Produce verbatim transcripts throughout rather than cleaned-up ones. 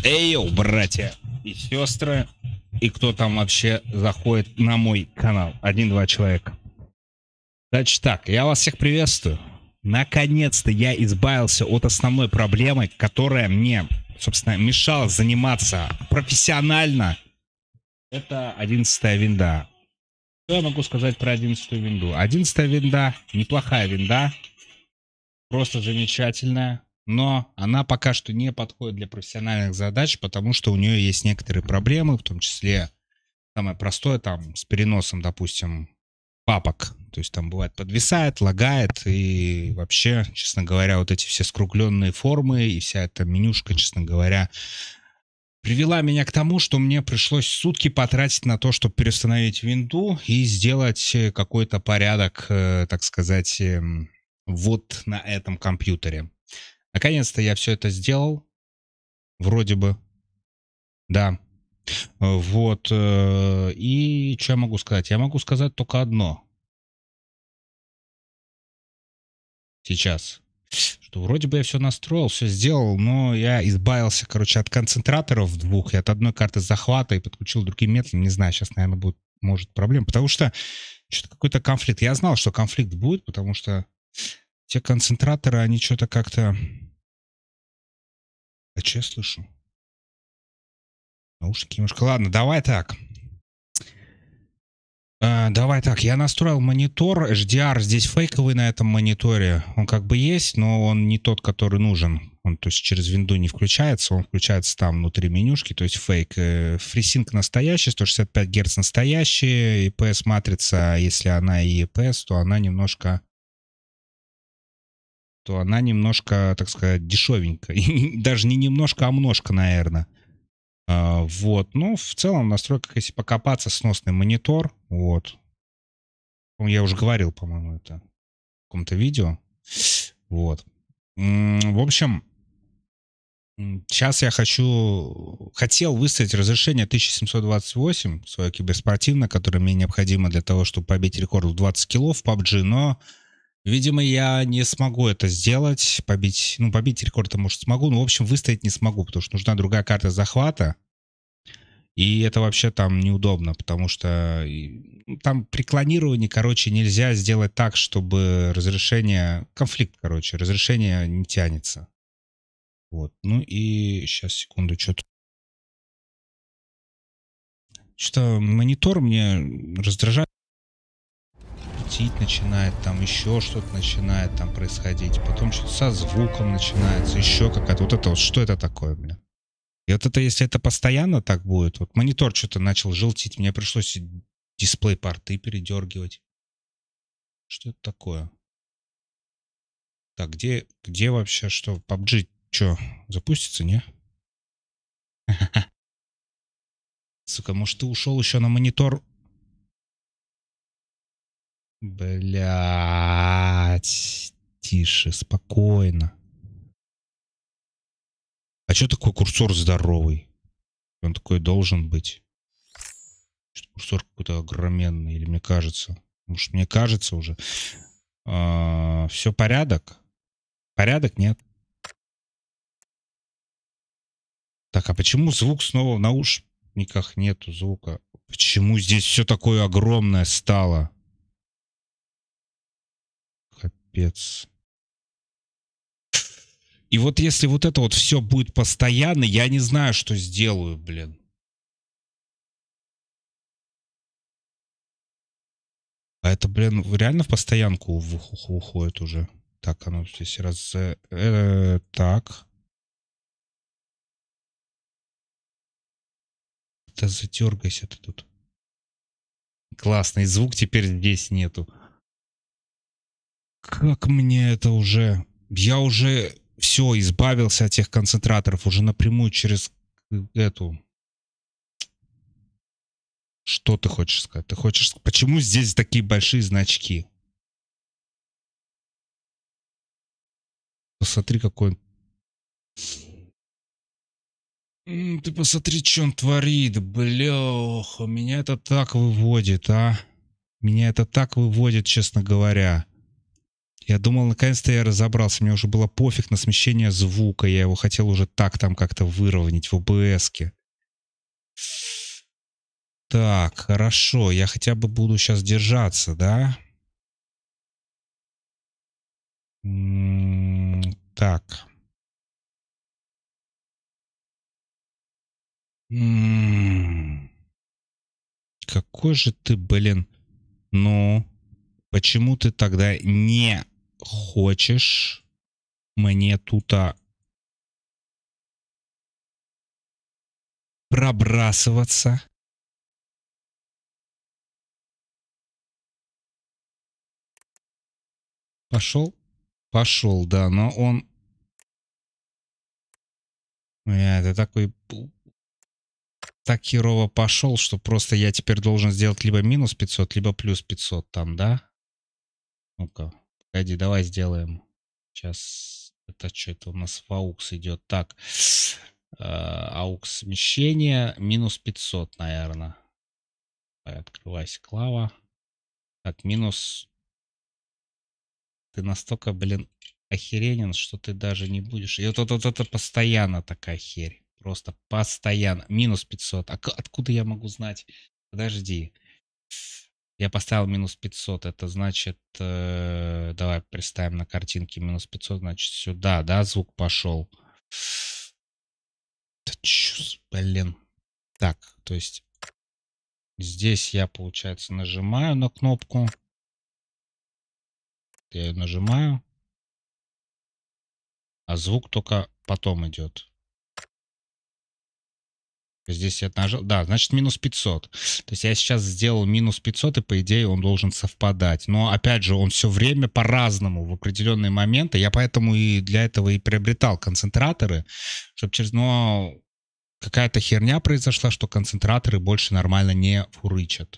Эй, братья и сестры, и кто там вообще заходит на мой канал. Один-два человека. Значит так, я вас всех приветствую. Наконец-то я избавился от основной проблемы, которая мне, собственно, мешала заниматься профессионально. Это одиннадцатая винда. Что я могу сказать про одиннадцатую винду? одиннадцатая винда, неплохая винда, просто замечательная. Но она пока что не подходит для профессиональных задач, потому что у нее есть некоторые проблемы, в том числе самое простое там с переносом, допустим, папок. То есть там бывает подвисает, лагает, и вообще, честно говоря, вот эти все скругленные формы и вся эта менюшка, честно говоря, привела меня к тому, что мне пришлось сутки потратить на то, чтобы переустановить винду и сделать какой-то порядок, так сказать, вот на этом компьютере. Наконец-то я все это сделал. Вроде бы. Да. Вот. И что я могу сказать? Я могу сказать только одно. Сейчас. Что вроде бы я все настроил, все сделал, но я избавился, короче, от концентраторов двух и от одной карты захвата и подключил другим методом. Не знаю, сейчас, наверное, будет, может, проблема. Потому что что-то какой-то конфликт. Я знал, что конфликт будет, потому что те концентраторы, они что-то как-то... А что я слышу? Наушники немножко. Ладно, давай так. А, давай так. Я настроил монитор. эйч ди ар здесь фейковый на этом мониторе. Он как бы есть, но он не тот, который нужен. Он, то есть, через винду не включается. Он включается там внутри менюшки, то есть фейк. FreeSync настоящий, сто шестьдесят пять герц настоящий. и пи эс-матрица, если она и и пи эс, то она немножко... то она немножко, так сказать, дешевенькая. Даже не немножко, а множко, наверное. Uh, вот, ну, в целом, в настройках, если покопаться, сносный монитор, вот. Я уже говорил, по-моему, это в каком-то видео. Вот. В общем, сейчас я хочу, хотел выставить разрешение тысяча семьсот двадцать восемь, свое киберспортивное, которое мне необходимо для того, чтобы побить рекорд в двадцать килов в пабг, но, видимо, я не смогу это сделать, побить, ну, побить рекорд, может, смогу, но, в общем, выставить не смогу, потому что нужна другая карта захвата. И это вообще там неудобно, потому что там при клонировании, короче, нельзя сделать так, чтобы разрешение... Конфликт, короче, разрешение не тянется. Вот. Ну и сейчас, секунду, что-то... Что-то монитор мне раздражает. Крутить начинает, там еще что-то начинает там происходить. Потом что-то со звуком начинается, еще какая-то... Вот это вот, что это такое, блин? И вот это, если это постоянно так будет, вот монитор что-то начал желтить, мне пришлось дисплей-порты передергивать. Что это такое? Так, где, где вообще что? пабг, что, запустится, не? Сука, может, ты ушел еще на монитор? Блять, тише, спокойно. А что такой курсор здоровый? Он такой должен быть. Что курсор какой-то огроменный, или мне кажется? Может, мне кажется уже. А, все порядок? Порядок? Нет. Так, а почему звук снова в наушниках нету звука? Почему здесь все такое огромное стало? Капец. И вот если вот это вот все будет постоянно, я не знаю, что сделаю, блин. А это, блин, реально в постоянку в уху уходит уже. Так, оно здесь раз... Э, так. Да задергайся ты тут. Классный звук теперь здесь нету. Как мне это уже... Я уже все, избавился от тех концентраторов. Уже напрямую через эту... Что ты хочешь сказать? Ты хочешь... Почему здесь такие большие значки? Посмотри, какой... Ты посмотри, что он творит. Бляха, меня это так выводит, а. Меня это так выводит, честно говоря. Я думал, наконец-то я разобрался. Мне уже было пофиг на смещение звука. Я его хотел уже так там как-то выровнять в о бэ эс-ке. Так, хорошо. Я хотя бы буду сейчас держаться, да? М-м- так. М-м- Какой же ты, блин. Ну, почему ты тогда не хочешь мне тут а, пробрасываться? Пошел? Пошел, да, но он... Э, Это такой... Так херово пошел, что просто я теперь должен сделать либо минус пятьсот, либо плюс пятьсот там, да? Ну-ка, погоди, давай сделаем. Сейчас, это что, это у нас в аукс идет. Так, э, аукс смещение, минус пятьсот, наверное. Давай, открывайся, Клава. Так, минус... Ты настолько, блин, охеренен, что ты даже не будешь... И вот, вот, вот это постоянно такая херь. Просто постоянно. Минус пятьсот. А к- откуда я могу знать? Подожди. Я поставил минус пятьсот. Это значит... э, давай представим на картинке минус пятьсот. Значит, сюда, да, звук пошел. Да чё, с- блин. Так, то есть... Здесь я, получается, нажимаю на кнопку. Я ее нажимаю. А звук только потом идет. Здесь я нажал. Да, значит, минус пятьсот. То есть я сейчас сделал минус пятьсот, и по идее он должен совпадать. Но опять же, он все время по-разному в определенные моменты. Я поэтому и для этого и приобретал концентраторы, чтобы через... Но какая-то херня произошла, что концентраторы больше нормально не фурычат.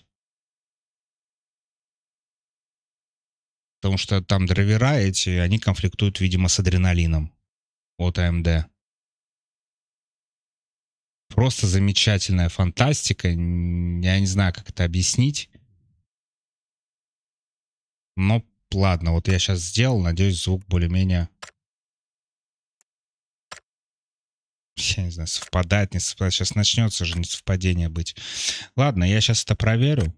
Потому что там драйвера эти, они конфликтуют, видимо, с адреналином от а эм дэ. Просто замечательная фантастика. Н- Я не знаю, как это объяснить. Но ладно, вот я сейчас сделал. Надеюсь, звук более-менее... Я не знаю, совпадает, не совпадает. Сейчас начнется же несовпадение быть. Ладно, я сейчас это проверю.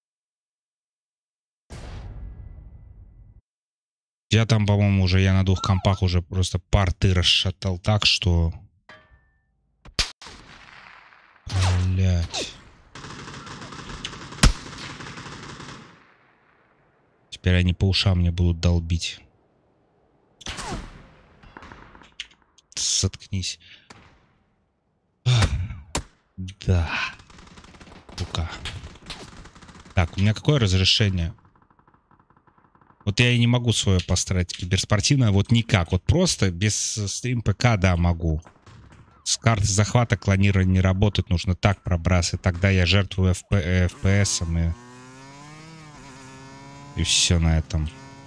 Я там, по-моему, уже я на двух компах уже просто порты расшатал так, что... Блять. Теперь они по ушам мне будут долбить. Соткнись. Да. Сука. Так, у меня какое разрешение? Вот я и не могу свое построить киберспортивное, вот никак. Вот просто без стрим ПК, да, могу. С карты захвата клонирование не работает, нужно так пробрасывать. Тогда я жертвую эф пи эсом и... И все на этом.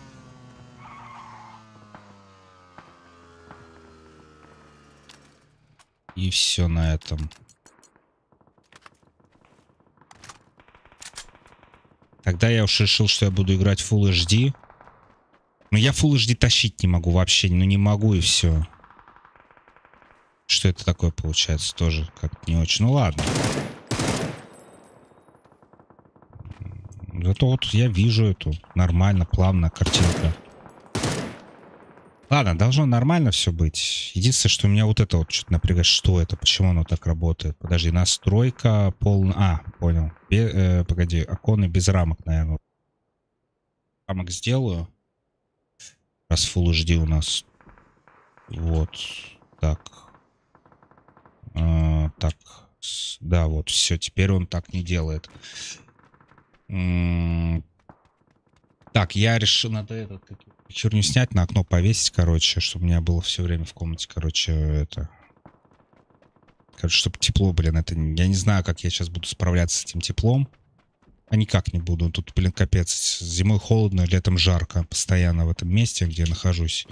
И все на этом. Тогда я уж решил, что я буду играть в Full эйч ди. Но я Full эйч ди тащить не могу вообще. Ну не могу и все. Что это такое получается? Тоже как-то не очень. Ну ладно. Зато вот я вижу эту нормально, плавно картинка. Ладно, должно нормально все быть. Единственное, что у меня вот это вот что-то напрягает. Что это? Почему оно так работает? Подожди, настройка полная... А, понял. Бе... Э, погоди, оконы без рамок, наверное. Рамок сделаю. Раз Full эйч ди у нас. Вот. Так. А, так. С- Да, вот, все. Теперь он так не делает. М, Так, я решил, надо этот херню снять, на окно повесить, короче, чтобы у меня было все время в комнате, короче, это... Короче, чтобы тепло, блин, это... Я не знаю, как я сейчас буду справляться с этим теплом. А никак не буду. Тут, блин, капец. Зимой холодно, летом жарко. Постоянно в этом месте, где я нахожусь.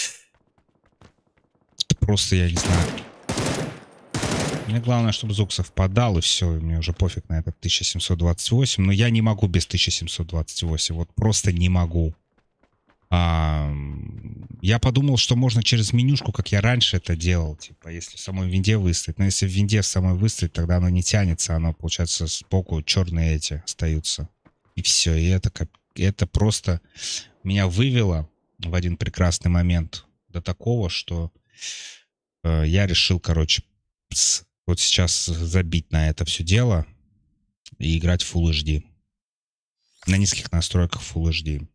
Просто, я не знаю. Мне главное, чтобы звук совпадал, и все. Мне уже пофиг на этот тысяча семьсот двадцать восемь. Но я не могу без тысяча семьсот двадцать восемь. Вот просто не могу. А, я подумал, что можно через менюшку, как я раньше это делал, типа, если в самой винде выставить. Но если в винде в самой выставить, тогда оно не тянется, оно, получается, сбоку черные эти остаются. И все, и это, как, это просто меня вывело в один прекрасный момент до такого, что э, я решил, короче, с, вот сейчас забить на это все дело и играть в Full эйч ди. На низких настройках Full эйч ди.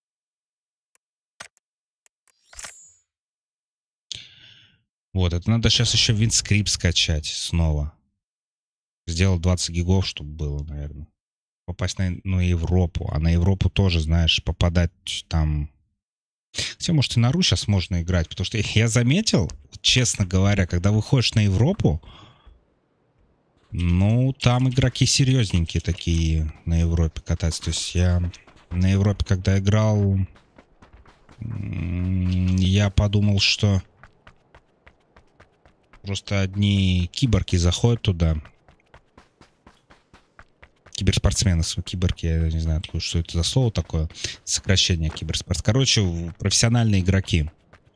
Вот, это надо сейчас еще WinScript скачать снова. Сделал двадцать гигов, чтобы было, наверное. Попасть на, ну, Европу. А на Европу тоже, знаешь, попадать там... Хотя, может, и на Ру сейчас можно играть. Потому что я заметил, честно говоря, когда выходишь на Европу, ну, там игроки серьезненькие такие на Европе кататься. То есть я на Европе, когда играл, я подумал, что просто одни киборги заходят туда. Киберспортсмены, киборги, я не знаю, что это за слово такое. Сокращение киберспорт. Короче, профессиональные игроки.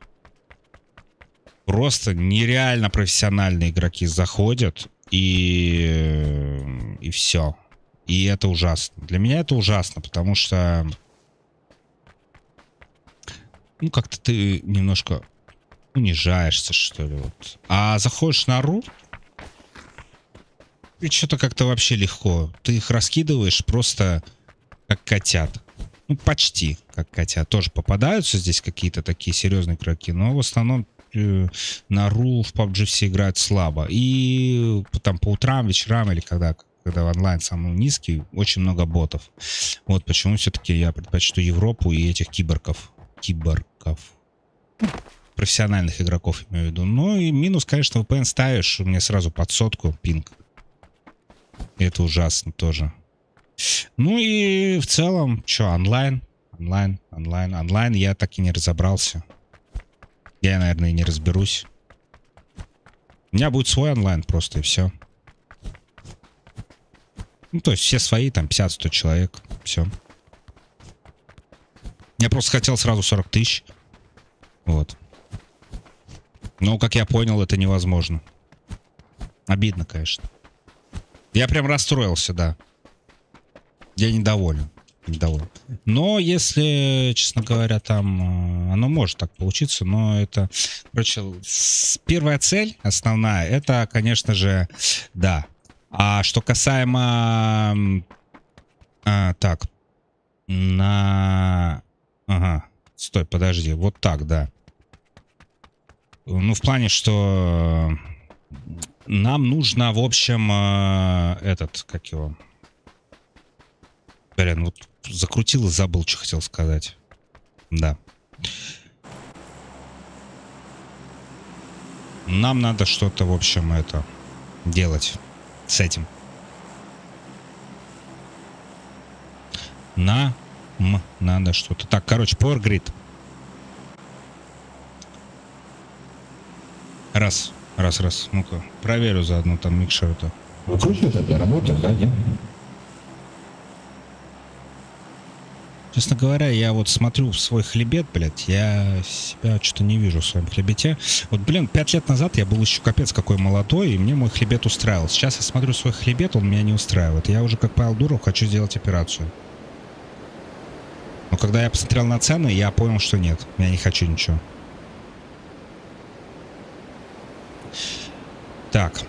Просто нереально профессиональные игроки заходят, и, и все. И это ужасно. Для меня это ужасно, потому что ну, как-то ты немножко унижаешься, что ли. Вот. А заходишь на Ру, и что-то как-то вообще легко. Ты их раскидываешь просто как котят. Ну, почти как котят. Тоже попадаются здесь какие-то такие серьезные игроки, но в основном э, на Ру в пабг все играют слабо. И там по утрам, вечерам или когда, когда онлайн самый низкий, очень много ботов. Вот почему все-таки я предпочту Европу и этих киборгов. Киборгов. Профессиональных игроков, имею в виду. Ну и минус, конечно, ви пи эн ставишь, мне сразу под сотку пинг. Это ужасно тоже. Ну и в целом, что, онлайн? Онлайн, онлайн, онлайн я так и не разобрался. Я, наверное, и не разберусь. У меня будет свой онлайн просто, и все. Ну, то есть все свои, там, пятьдесят-сто человек. Все. Я просто хотел сразу сорок тысяч. Вот. Но, как я понял, это невозможно. Обидно, конечно. Я прям расстроился, да. Я недоволен. Недоволен. Но если, честно говоря, там оно может так получиться, но это... Короче, первая цель, основная, это, конечно же, да. А что касаемо... А, так. На... Ага. Стой, подожди. Вот так, да. Ну, в плане, что... Нам нужно, в общем, э, этот, как его... Блин, вот закрутил и забыл, что хотел сказать. Да. Нам надо что-то, в общем, это... делать с этим. Нам надо что-то... Так, короче, Power Grid. Раз. Раз, раз. Ну-ка, проверю заодно там микшер-то. Выкручивается для работы, да, нет? Честно говоря, я вот смотрю в свой хлебет, блядь, я себя что-то не вижу в своем хлебете. Вот, блин, пять лет назад я был еще капец какой молодой, и мне мой хлебет устраивал. Сейчас я смотрю свой хлебет, он меня не устраивает. Я уже как Павел Дуров хочу сделать операцию. Но когда я посмотрел на цены, я понял, что нет, я не хочу ничего. Так.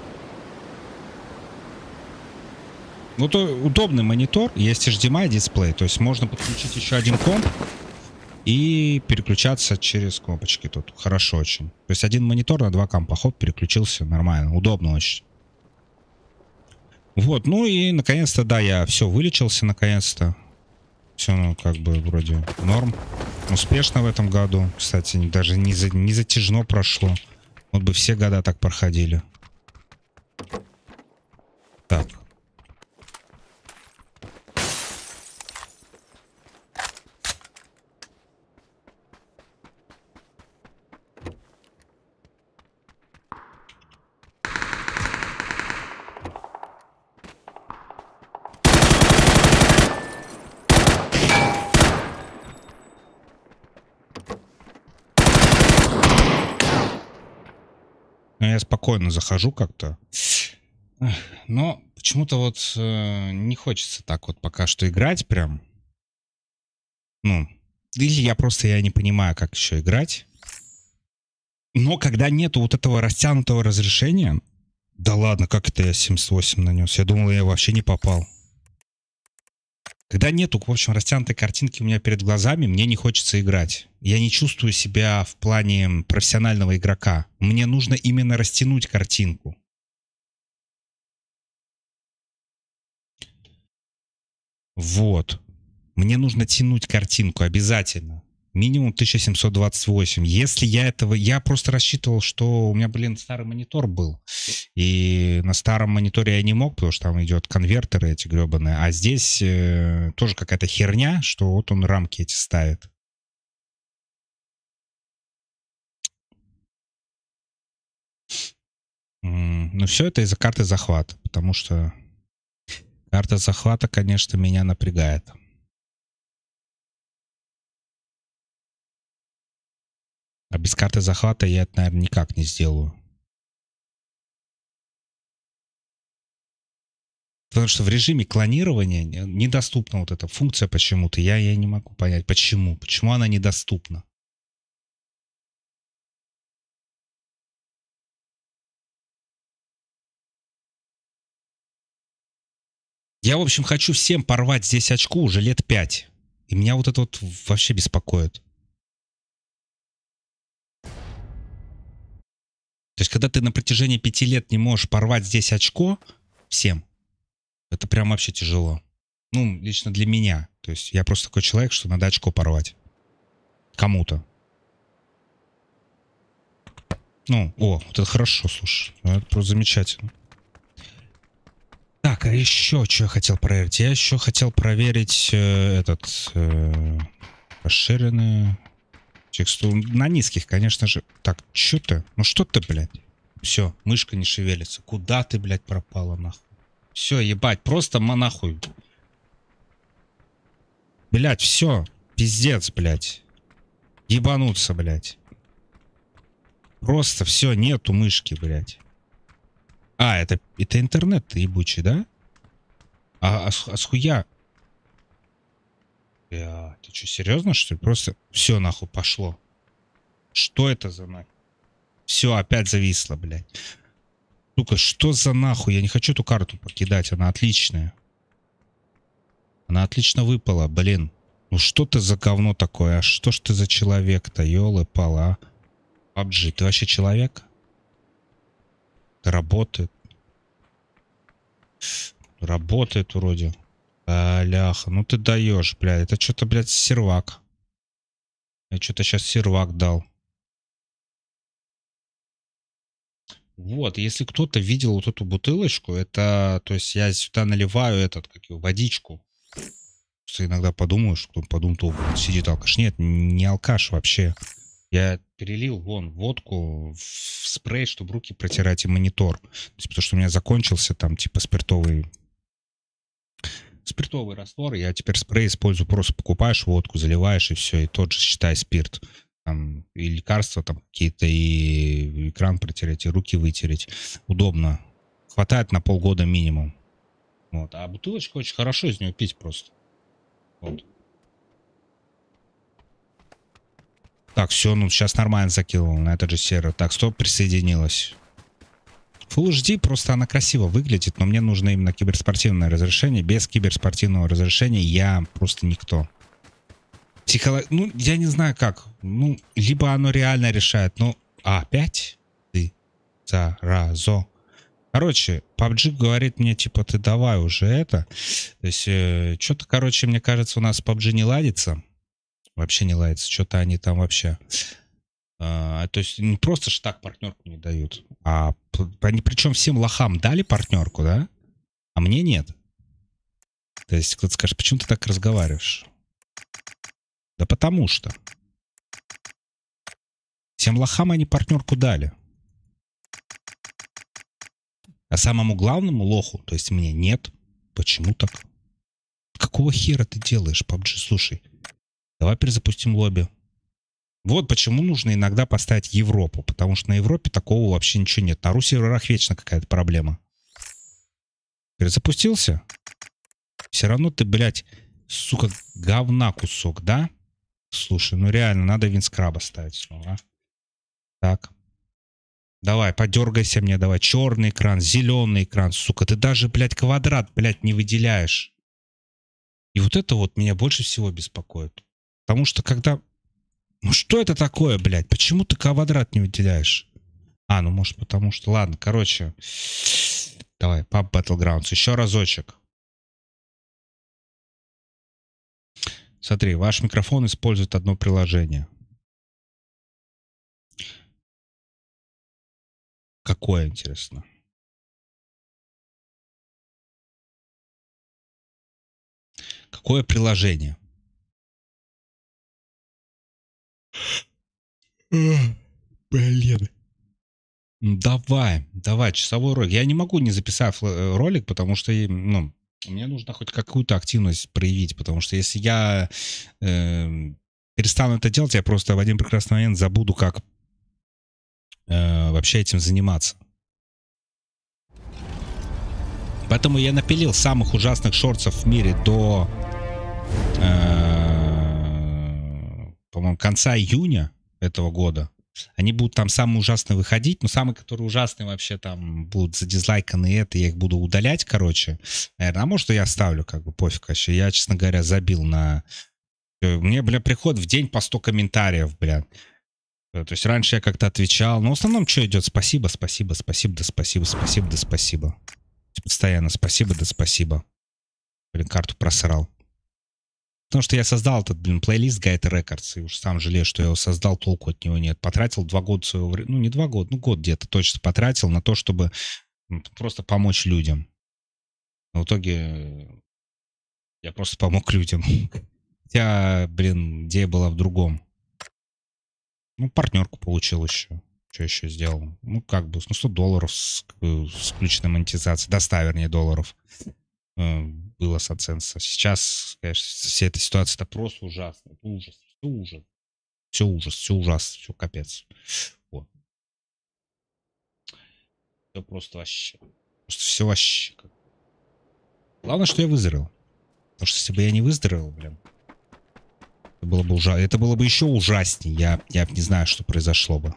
Вот удобный монитор, есть эйч ди эм ай дисплей, то есть можно подключить еще один комп и переключаться через кнопочки тут. Хорошо очень. То есть один монитор на два компа, хоп, переключился, нормально, удобно очень. Вот, ну и наконец-то, да, я все вылечился, наконец-то. Все, ну, как бы, вроде норм. Успешно в этом году. Кстати, даже не, за, не затяжно прошло. Вот бы все года так проходили. Так. Но я спокойно захожу как-то. Но почему-то вот э, не хочется так вот пока что играть прям. Ну, или я просто я не понимаю, как еще играть. Но когда нету вот этого растянутого разрешения... Да ладно, как это я семьдесят восемь нанес? Я думал, я вообще не попал. Когда нету, в общем, растянутой картинки у меня перед глазами, мне не хочется играть. Я не чувствую себя в плане профессионального игрока. Мне нужно именно растянуть картинку. Вот. Мне нужно тянуть картинку обязательно. Минимум тысяча семьсот двадцать восемь. Если я этого... Я просто рассчитывал, что у меня, блин, старый монитор был. И на старом мониторе я не мог, потому что там идет конвертеры эти гребаные. А здесь э, тоже какая-то херня, что вот он рамки эти ставит. М, Ну, все это из-за карты захвата. Потому что карта захвата, конечно, меня напрягает. А без карты захвата я это, наверное, никак не сделаю. Потому что в режиме клонирования недоступна вот эта функция почему-то. Я, я не могу понять, почему. Почему она недоступна? Я, в общем, хочу всем порвать здесь очко уже лет пять. И меня вот это вот вообще беспокоит. То есть, когда ты на протяжении пяти лет не можешь порвать здесь очко всем, это прям вообще тяжело. Ну, лично для меня. То есть, я просто такой человек, что надо очко порвать. Кому-то. Ну, о, вот это хорошо, слушай. Это просто замечательно. Так, а еще что я хотел проверить? Я еще хотел проверить э, этот... Э, расширенный... Текстуру. На низких, конечно же. Так, что ты? Ну что ты, блядь? Все, мышка не шевелится. Куда ты, блядь, пропала, нахуй? Все, ебать, просто нахуй. Блядь, все. Пиздец, блядь. Ебануться, блядь. Просто все, нету мышки, блядь. А, это, это интернет ебучий, да? А, а, а схуя? Бля, ты что, серьезно, что ли? Просто все нахуй пошло. Что это за нахуй? Все, опять зависло, блядь. Сука, что за нахуй? Я не хочу эту карту покидать, она отличная. Она отлично выпала, блин. Ну что ты за говно такое? А что ж ты за человек-то? Ёлы-палы, а? пабджи, ты вообще человек? Это работает. Работает вроде. Аляха, ну ты даешь, блядь. Это что-то, блядь, сервак. Я что-то сейчас сервак дал. Вот, если кто-то видел вот эту бутылочку, это, то есть я сюда наливаю этот, как его, водичку. Просто иногда подумаю, что подумал, то сидит алкаш. Нет, не алкаш вообще. Я перелил вон водку в спрей, чтобы руки протирать и монитор. То есть, потому что у меня закончился там типа спиртовый спиртовый раствор. Я теперь спрей использую. Просто покупаешь водку, заливаешь и все. И тот же, считай, спирт. Там, и лекарства там какие-то, и экран протереть, и руки вытереть. Удобно. Хватает на полгода минимум. Вот. А бутылочка очень хорошо из нее пить просто. Вот. Так, все, ну сейчас нормально закинул на этот же сервер. Так, стоп, присоединилась. Full эйч ди просто она красиво выглядит, но мне нужно именно киберспортивное разрешение. Без киберспортивного разрешения я просто никто. Психолог... Ну, я не знаю как. Ну, либо оно реально решает. Ну, а, опять? Ты, заразо. Короче, пабджи говорит мне, типа, ты давай уже это. То есть, э, что-то, короче, мне кажется, у нас пабджи не ладится. Вообще не ладится. Что-то они там вообще... А, то есть, не просто ж так партнерку не дают. А они, причем всем лохам дали партнерку, да? А мне нет. То есть, кто-то скажет, почему ты так разговариваешь? Да потому что. Всем лохам они партнерку дали. А самому главному лоху, то есть мне, нет. Почему так? Какого хера ты делаешь, пабджи? Слушай, давай перезапустим лобби. Вот почему нужно иногда поставить Европу, потому что на Европе такого вообще ничего нет. На Руси серверах вечно какая-то проблема. Перезапустился? Все равно ты, блядь, сука, говна кусок, да? Слушай, ну реально, надо винскраба ставить снова, а? Так. Давай, подергайся мне, давай. Черный экран, зеленый экран, сука. Ты даже, блядь, квадрат, блядь, не выделяешь. И вот это вот меня больше всего беспокоит. Потому что когда... Ну что это такое, блядь? Почему ты квадрат не выделяешь? А, ну может потому что... Ладно, короче. Давай, Pub Battlegrounds. Еще разочек. Смотри, ваш микрофон использует одно приложение. Какое, интересно? Какое приложение? Блин. Давай, давай, часовой ролик. Я не могу не записать ролик, потому что, ну, мне нужно хоть какую-то активность проявить, потому что если я э, перестану это делать, я просто в один прекрасный момент забуду, как э, вообще этим заниматься. Поэтому я напилил самых ужасных шортсов в мире до, э, по-моему, конца июня этого года. Они будут там самые ужасные выходить, но самые, которые ужасные вообще там будут задизлайканы, и это я их буду удалять, короче. Наверное, а может, я оставлю, как бы, пофиг вообще. Я, честно говоря, забил на... Мне, бля, приход в день по сто комментариев, бля. То есть раньше я как-то отвечал, но в основном что идет? Спасибо, спасибо, спасибо, да спасибо, спасибо, да спасибо. Постоянно спасибо, да спасибо. Блин, карту просрал. Потому что я создал этот, блин, плейлист Guide Records, и уж сам жалею, что я его создал, толку от него нет. Потратил два года своего времени, ну не два года, ну год где-то точно потратил на то, чтобы просто помочь людям. Но в итоге я просто помог людям. Хотя, блин, идея была в другом. Ну, партнерку получил еще. Что еще сделал? Ну, как бы, ну, сто долларов с, с включенной монетизацией. До ста, вернее, долларов. Было с AdSense. Сейчас, конечно, вся эта ситуация это просто ужасно. Это ужас. Все ужас. Все ужас. Все ужасно. Все капец. Вот. Все просто вообще. Просто все вообще. Главное, что я выздоровел. Потому что если бы я не выздоровел, блин, это было бы ужасно. Это было бы еще ужаснее. Я, я не знаю, что произошло бы.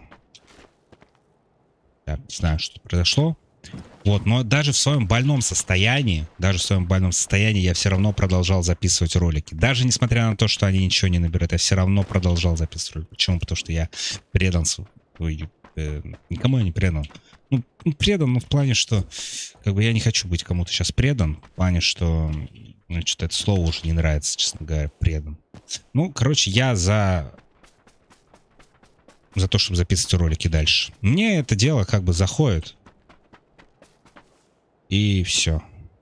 Я не знаю, что произошло. Вот, но даже в своем больном состоянии, даже в своем больном состоянии я все равно продолжал записывать ролики. Даже несмотря на то, что они ничего не наберут, я все равно продолжал записывать ролики. Почему? Потому что я предан... Ой, э, никому я не предан. Ну, предан, ну, в плане, что как бы я не хочу быть кому-то сейчас предан. В плане, что... Ну, что-то это слово уже не нравится, честно говоря, предан. Ну, короче, я за... За то, чтобы записывать ролики дальше. Мне это дело как бы заходит. И все.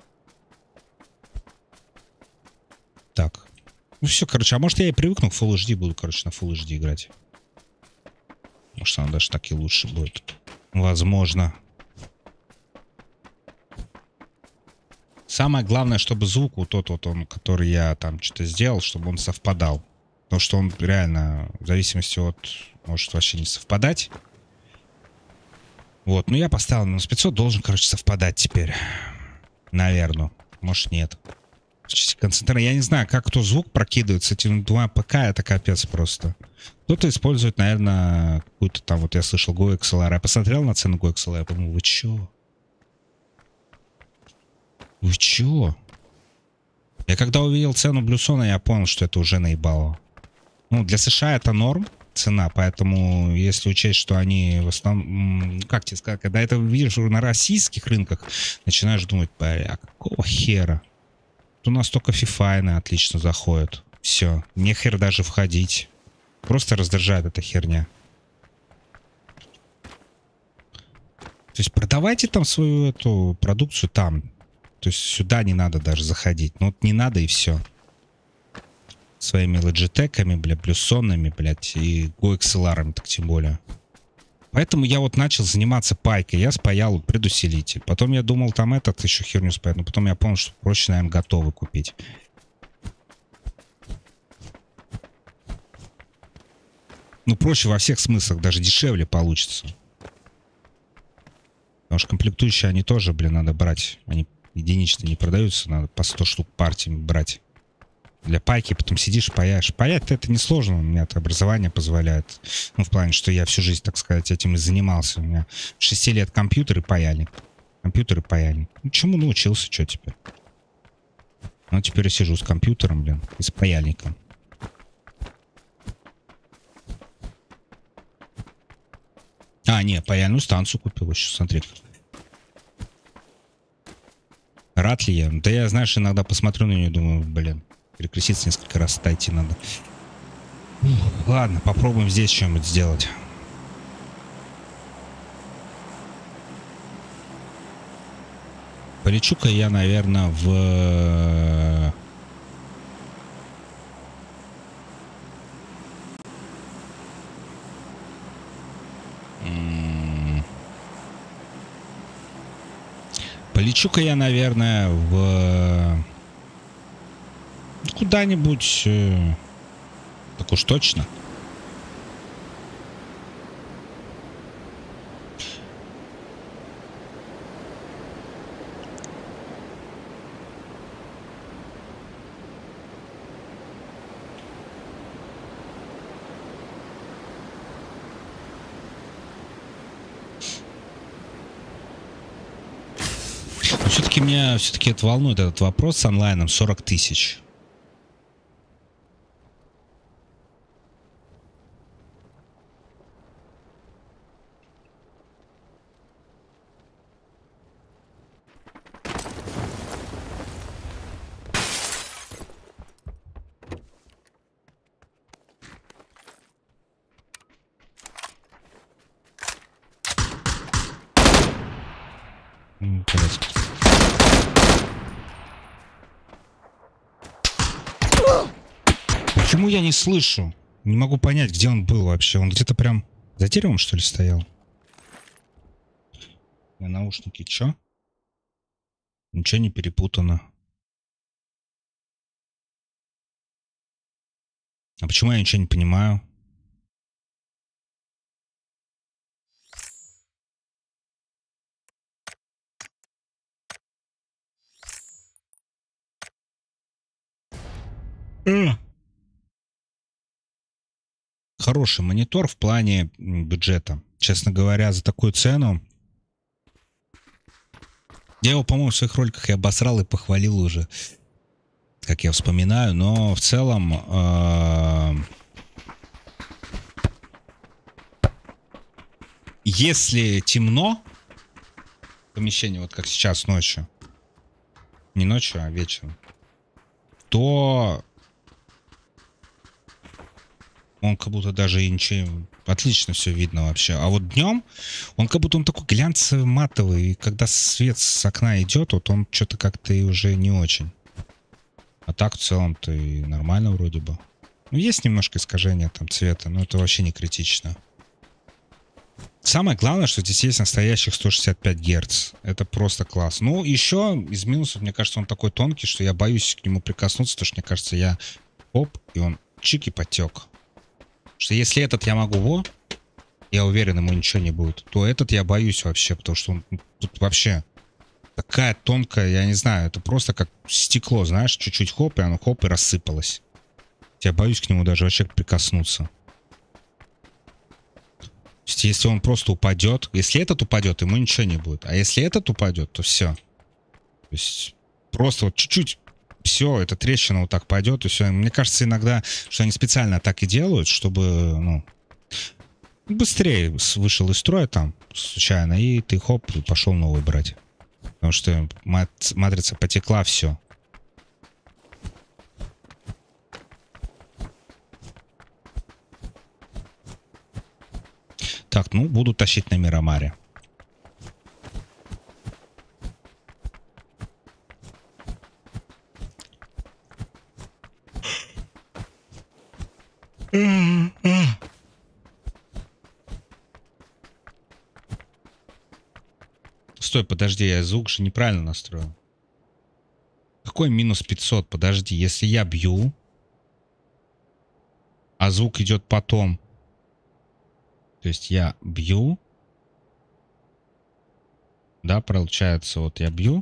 Так. Ну все, короче, а может я и привыкну к Full эйч ди, буду, короче, на Full эйч ди играть. Может, она даже так и лучше будет. Возможно. Самое главное, чтобы звук, вот тот вот он, который я там что-то сделал, чтобы он совпадал. Потому что он реально, в зависимости от... Может вообще не совпадать. Вот, ну я поставил минус пятьсот, должен, короче, совпадать теперь. Наверное. Может, нет. Концентрация. Я не знаю, как кто звук прокидывает с этими двумя ПК, это капец просто. Кто-то использует, наверное, какую-то там, вот я слышал, GoXLR. Я посмотрел на цену GoXLR, я подумал, вы чё? Вы чё? Я когда увидел цену Блюсона, я понял, что это уже наебало. Ну, для США это норм. Цена, поэтому если учесть, что они в основном, как тебе сказать, когда это видишь на российских рынках, начинаешь думать, бля, какого хера? Тут у нас только фифайны отлично заходят. Все, нехер даже входить. Просто раздражает эта херня. То есть продавайте там свою эту продукцию там. То есть сюда не надо даже заходить. Ну вот не надо и все. Своими лоджитеками, бля, блюсонами, блядь, и GoXLR-ами, так тем более. Поэтому я вот начал заниматься пайкой. Я спаял вот предусилитель. Потом я думал там этот еще херню спаять. Но потом я понял, что проще, наверное, готовы купить. Ну, проще во всех смыслах, даже дешевле получится. Потому что комплектующие они тоже, блин, надо брать. Они единично не продаются, надо по сто штук партиями брать. Для пайки потом сидишь, паяешь. Паять-то это несложно, у меня это образование позволяет. Ну, в плане, что я всю жизнь, так сказать, этим и занимался. У меня шести лет компьютер и паяльник. Компьютер и паяльник. Ну, чему научился, что теперь? Ну, теперь я сижу с компьютером, блин, и с паяльником. А, не, паяльную станцию купил еще, смотри. Рад ли я? Да я, знаешь, иногда посмотрю на нее и думаю, блин, перекреститься несколько раз, отойти надо. Ух, ладно, попробуем здесь что-нибудь сделать. Полечу-ка я, наверное, в... Полечу-ка я, наверное, в... куда-нибудь... Так уж точно. Все-таки меня все-таки это волнует, этот вопрос с онлайном. Сорок тысяч. Почему я не слышу? Не могу понять, где он был вообще. Он где-то прям за деревом, что ли, стоял? На наушники чё? Ничего не перепутано. А почему я ничего не понимаю? Хороший монитор в плане бюджета. Честно говоря, за такую цену... Я его, по-моему, в своих роликах и обосрал, и похвалил уже, как я вспоминаю. Но в целом... Э если темно в помещении, вот как сейчас ночью, не ночью, а вечером, то он как будто даже и ничего... Отлично все видно вообще. А вот днем он как будто он такой глянцевый, матовый. И когда свет с окна идет, вот он что-то как-то и уже не очень. А так в целом-то и нормально вроде бы. Ну, есть немножко искажения там цвета, но это вообще не критично. Самое главное, что здесь есть настоящих сто шестьдесят пять герц. Это просто класс. Ну, еще из минусов, мне кажется, он такой тонкий, что я боюсь к нему прикоснуться, потому что, мне кажется, я оп, и он чик и потек. Что если этот я могу, во, я уверен, ему ничего не будет, то этот я боюсь вообще, потому что он тут вообще такая тонкая, я не знаю, это просто как стекло, знаешь, чуть-чуть хоп, и оно хоп, и рассыпалось. Я боюсь к нему даже вообще прикоснуться. То есть, если он просто упадет, если этот упадет, ему ничего не будет, а если этот упадет, то все. То есть, просто вот чуть-чуть... Все, эта трещина вот так пойдет, и все. Мне кажется, иногда, что они специально так и делают, чтобы, ну, быстрее вышел из строя там, случайно, и ты хоп, и пошел новый брать. Потому что матрица потекла, все. Так, ну, буду тащить на Мирамаре. Стой, подожди, я звук же неправильно настроил. Какой минус пятьсот? Подожди, если я бью, а звук идет потом. То есть я бью. Да, получается, вот я бью.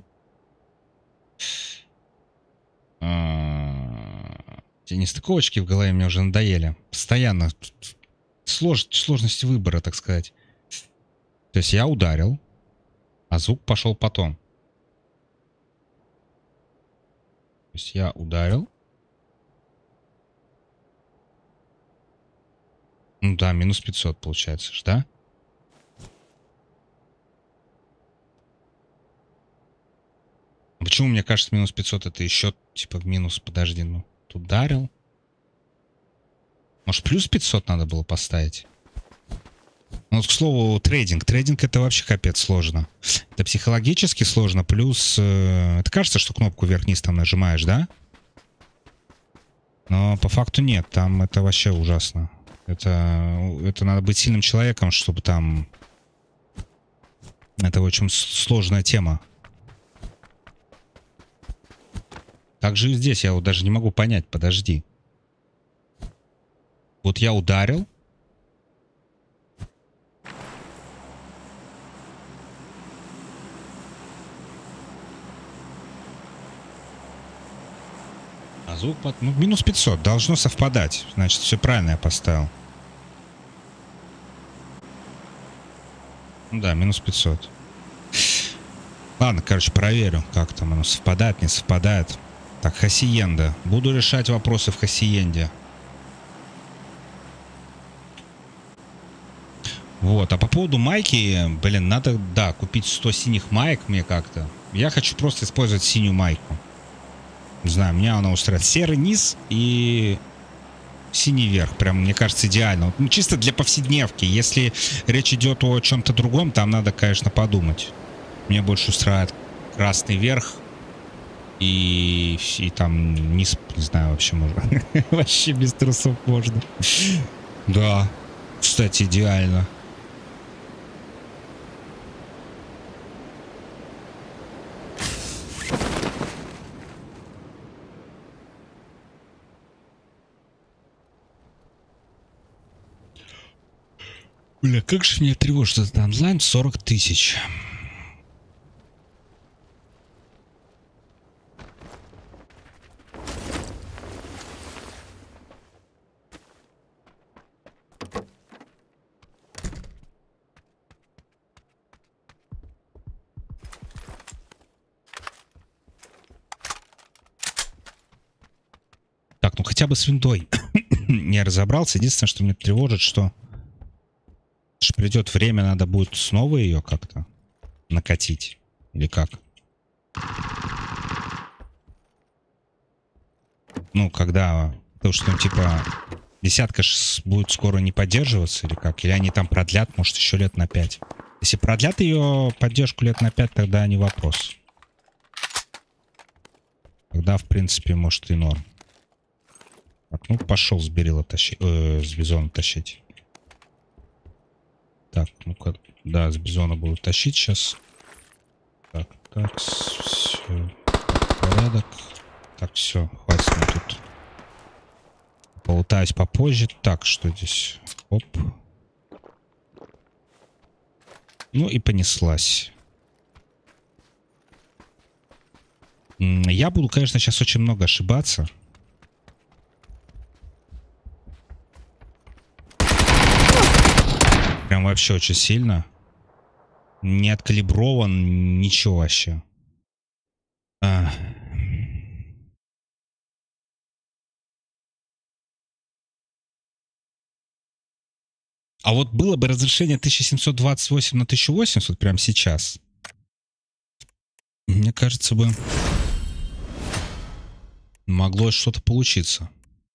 Те нестыковочки в голове мне уже надоели. Постоянно. Слож... Сложность выбора, так сказать. То есть я ударил, а звук пошел потом. То есть я ударил. Ну да, минус пятьсот получается же, да? Почему мне кажется, минус пятьсот это еще типа в минус? Подожди, ну. Ударил. Может, плюс пятьсот надо было поставить? Ну, вот, к слову, трейдинг. Трейдинг это вообще капец сложно. Это психологически сложно. Плюс, э, это кажется, что кнопку вверх-вниз там нажимаешь, да? Но по факту нет. Там это вообще ужасно. Это, это надо быть сильным человеком, чтобы там... Это очень сложная тема. Также и здесь я вот даже не могу понять. Подожди. Вот я ударил. А звук под... Ну, минус пятьсот. Должно совпадать. Значит, все правильно я поставил. Ну да, минус пятьсот. Ладно, короче, проверю, как там оно совпадает, не совпадает. Так, Хасиенда. Буду решать вопросы в Хасиенде. Вот, а по поводу майки, блин, надо, да, купить сто синих маек мне как-то. Я хочу просто использовать синюю майку. Не знаю, меня она устраивает. Серый низ и синий верх. Прям, мне кажется, идеально. Ну, чисто для повседневки. Если речь идет о чем-то другом, там надо, конечно, подумать. Мне больше устраивает красный верх. И, и там низ, не знаю, вообще можно. Вообще без трусов можно. Да, кстати, идеально. Бля, как же меня тревожит этот онлайн сорок тысяч. Так, ну хотя бы с виндой не разобрался. Единственное, что меня тревожит, что придет время, надо будет снова ее как-то накатить. Или как? Ну, когда... Потому что, ну, типа, десятка будет скоро не поддерживаться, или как? Или они там продлят, может, еще лет на пять. Если продлят ее поддержку лет на пять, тогда не вопрос. Тогда, в принципе, может и норм. Так, ну, пошел с Берила тащить. Э, с Бизона тащить. Так, ну-ка, да, с Бизона буду тащить сейчас. Так, так, все, порядок. Так, все, хватит мне тут. Полутаюсь попозже. Так, что здесь? Оп. Ну и понеслась. Я буду, конечно, сейчас очень много ошибаться. Прям вообще очень сильно. Не откалиброван, ничего вообще. А. а вот было бы разрешение тысяча семьсот двадцать восемь на тысячу восемьдесят прямо сейчас. Мне кажется бы могло что-то получиться.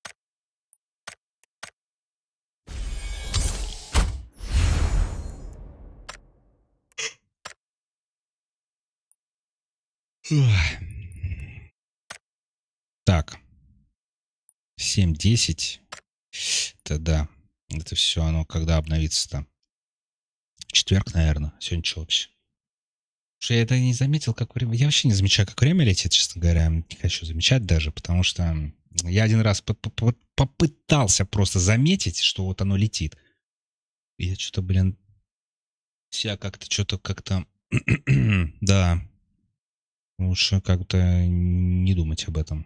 Так. семь десять. Это да. Это все оно когда обновится-то? В четверг, наверное. Сегодня что вообще? Потому что я это не заметил, как время... Я вообще не замечаю, как время летит, честно говоря. Не хочу замечать даже, потому что я один раз попытался просто заметить, что вот оно летит. Я что-то, блин, себя как-то, что-то как-то... Да. Лучше как-то не думать об этом.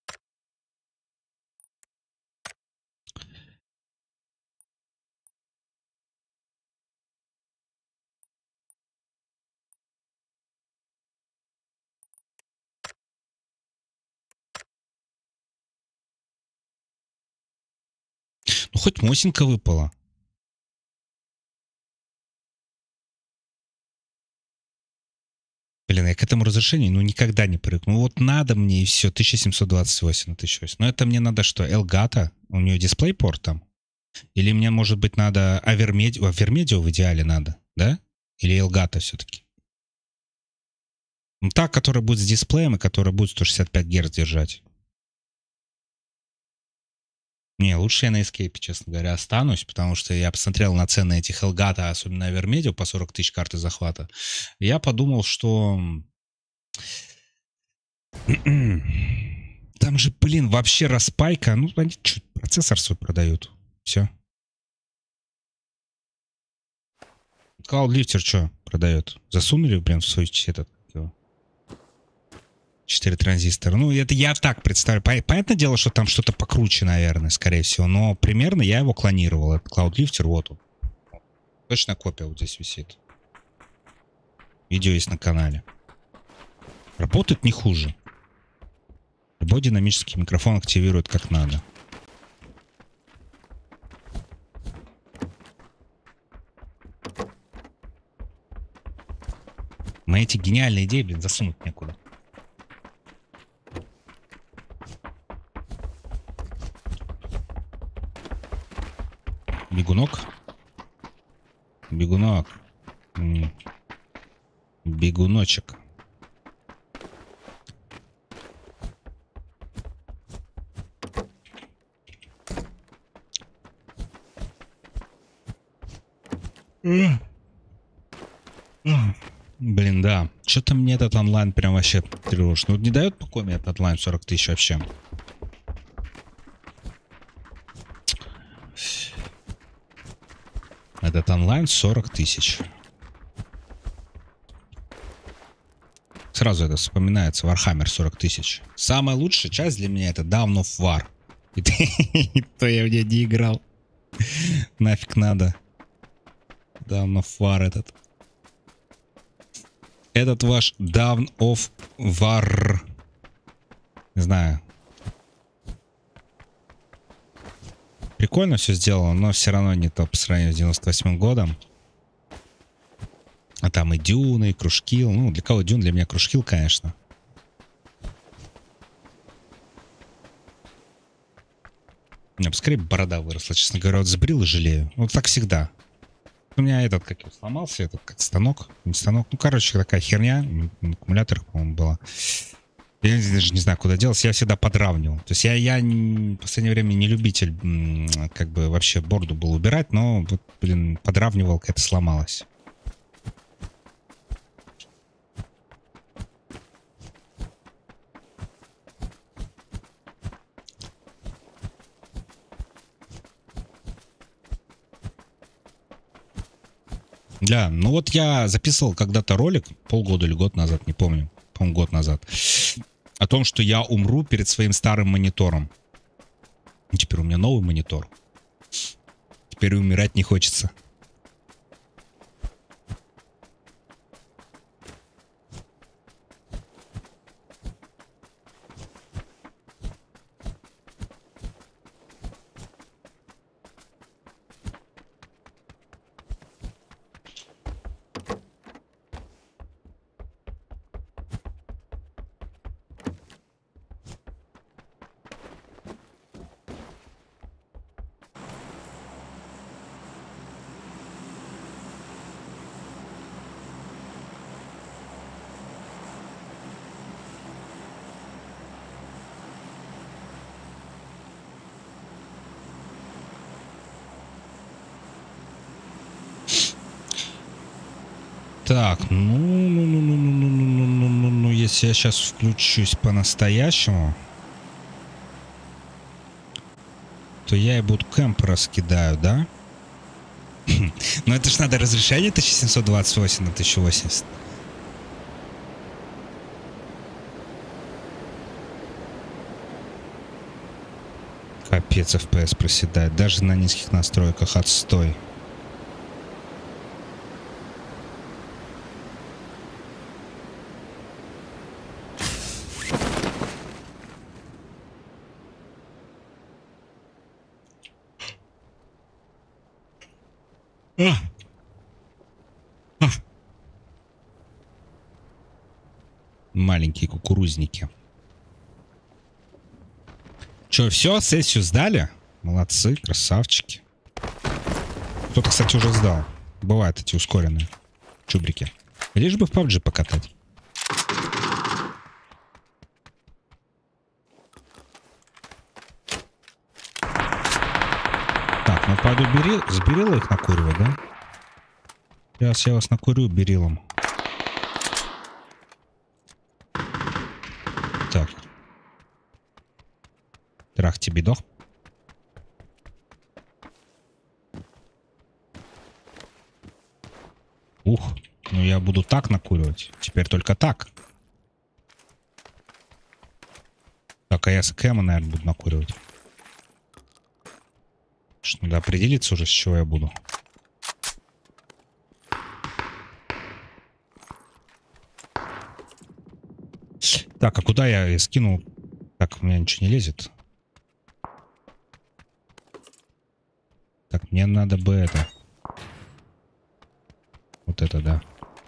Ну, хоть Мосинка выпала. Блин, я к этому разрешению, ну, никогда не привыкну. Ну, вот надо мне и все, тысяча семьсот двадцать восемь на тысяча восемь. Но это мне надо что, Elgato? У нее DisplayPort там? Или мне, может быть, надо Авермедио? Авермедио в идеале надо, да? Или Elgato все-таки? Ну, та, которая будет с дисплеем и которая будет сто шестьдесят пять герц держать. Не, лучше я на Escape, честно говоря, останусь, потому что я посмотрел на цены этих Elgato, особенно Авермедио, по сорок тысяч карты захвата. Я подумал, что... Там же, блин, вообще распайка. Ну, они чуть процессор свой продают. Все. Cloud Lifter что продает? Засунули, блин, в свой этот... четыре транзистора. Ну, это я так представляю. Понятное дело, что там что-то покруче, наверное, скорее всего. Но примерно я его клонировал. Этот Cloud Lifter, вот он. Точно копия вот здесь висит. Видео есть на канале. Работает не хуже. Любой динамический микрофон активирует как надо. Мои эти гениальные идеи, блин, засунуть некуда. Бегунок? Бегунок. Бегуночек. Блин, да. Что-то мне этот онлайн прям вообще тревожит. Ну, не дает покоя мне этот онлайн сорок тысяч вообще. Этот онлайн сорок тысяч. Сразу это вспоминается. Warhammer сорок тысяч. Самая лучшая часть для меня это Dawn of War. И то я в ней не играл. Нафиг надо. Dawn of War этот. Этот ваш Dawn of War. Не знаю. Прикольно все сделано, но все равно не то по сравнению с девяносто восьмым годом. А там и Дюна, и Крушкил. Ну, для кого Дюн? Для меня Крушкил, конечно. У меня скорее борода выросла, честно говоря. Вот сбрил и жалею. Вот так всегда. У меня этот, как его, сломался, этот, как станок. Не станок. Ну, короче, такая херня. На аккумуляторах, по-моему, была. Я даже не знаю, куда делся. Я всегда подравнивал. То есть я, я в последнее время не любитель как бы вообще борду был убирать, но вот, блин, подравнивалка это сломалась. Да, ну вот я записывал когда-то ролик, полгода или год назад, не помню, по-моему, год назад, о том, что я умру перед своим старым монитором. И теперь у меня новый монитор. Теперь умирать не хочется. Так, ну, ну, ну, ну, ну, ну, ну, ну, ну, ну, если я сейчас включусь по-настоящему, то я и буткэмп раскидаю, да? Но это ж надо разрешение тысяча семьсот двадцать восемь на тысяча восемьдесят. Капец, эф пи эс проседает. Даже на низких настройках отстой. А. А. Маленькие кукурузники. Че, все, сессию сдали? Молодцы, красавчики. Кто-то, кстати, уже сдал. Бывают эти ускоренные чубрики. Лишь бы в пабджи покатать. Так, ну пойду бери, с берила их накуривать, да? Сейчас я вас накурю берилом. Так. Трах тебе дох. Ух, ну я буду так накуривать. Теперь только так. Так, а я с Кэма, наверное, буду накуривать. Что, надо определиться уже, с чего я буду. Так, а куда я скинул? Так, у меня ничего не лезет. Так, мне надо бы это... Вот это, да.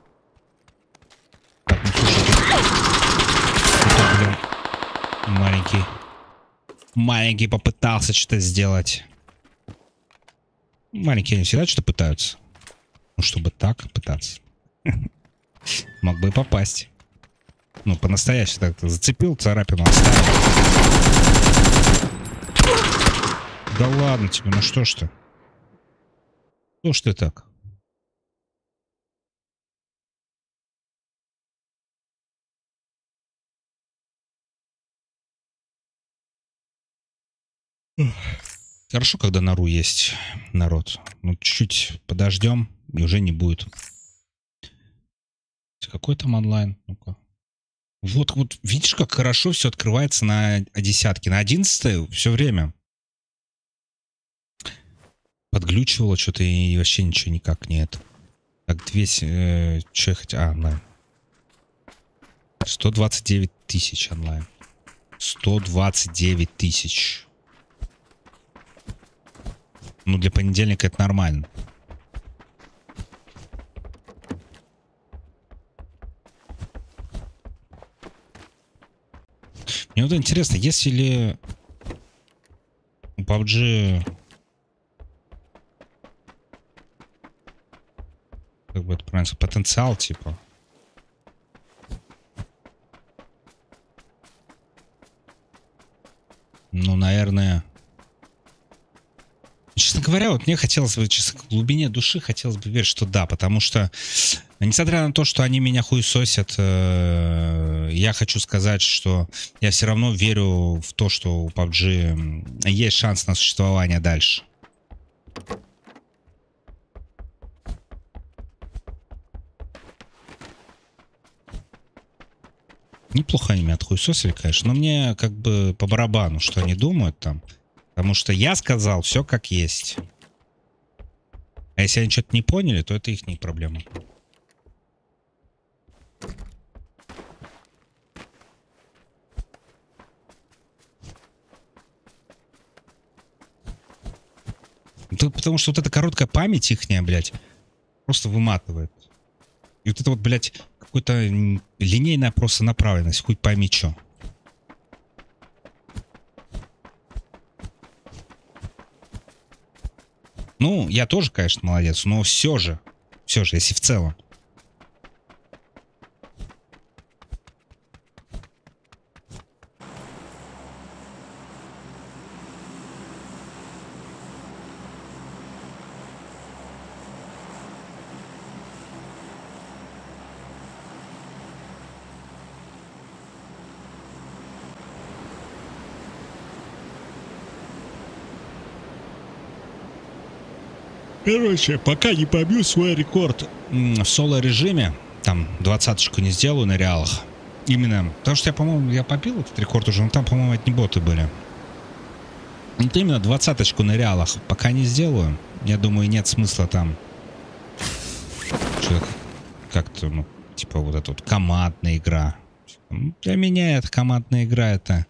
Так, ну слушай, это, блин, маленький... Маленький попытался что-то сделать. Маленькие они всегда что-то пытаются. Ну, чтобы так пытаться. Мог бы и попасть. Ну, по-настоящему так-то зацепил, царапину оставил. Да ладно тебе, ну что ж ты? Что ж ты так? Хорошо, когда нору есть народ. Ну, чуть-чуть подождем, и уже не будет. Какой там онлайн? Ну-ка. Вот, вот, видишь, как хорошо все открывается на десятке. На одиннадцатой все время. Подглючивало что-то и вообще ничего никак нет. Так, двести... Э, что я хотел... А, онлайн. сто двадцать девять тысяч онлайн. сто двадцать девять тысяч. Ну, для понедельника это нормально. Мне вот интересно, если у пабджи... Как бы это правильно сказать, потенциал, типа. Ну, наверное... Честно говоря, вот мне хотелось бы, честно, в глубине души хотелось бы верить, что да, потому что, несмотря на то, что они меня хуесосят, э, я хочу сказать, что я все равно верю в то, что у пабджи есть шанс на существование дальше. Неплохо они меня отхуесосили, конечно, но мне как бы по барабану, что они думают там. Потому что я сказал все как есть. А если они что-то не поняли, то это их не проблема. Это потому что вот эта короткая память ихняя, блядь, просто выматывает. И вот это вот, блядь, какая-то линейная просто направленность. Хуй пойми что. Ну, я тоже, конечно, молодец, но все же, все же, если в целом. Короче, пока не побью свой рекорд в соло-режиме, там двадцаточку не сделаю на реалах. Именно, потому что я, по-моему, я побил этот рекорд уже, но там, по-моему, одни боты были. Вот именно двадцаточку на реалах пока не сделаю. Я думаю, нет смысла там что-то как-то, ну, типа вот эта вот командная игра. Для меня это командная игра, это,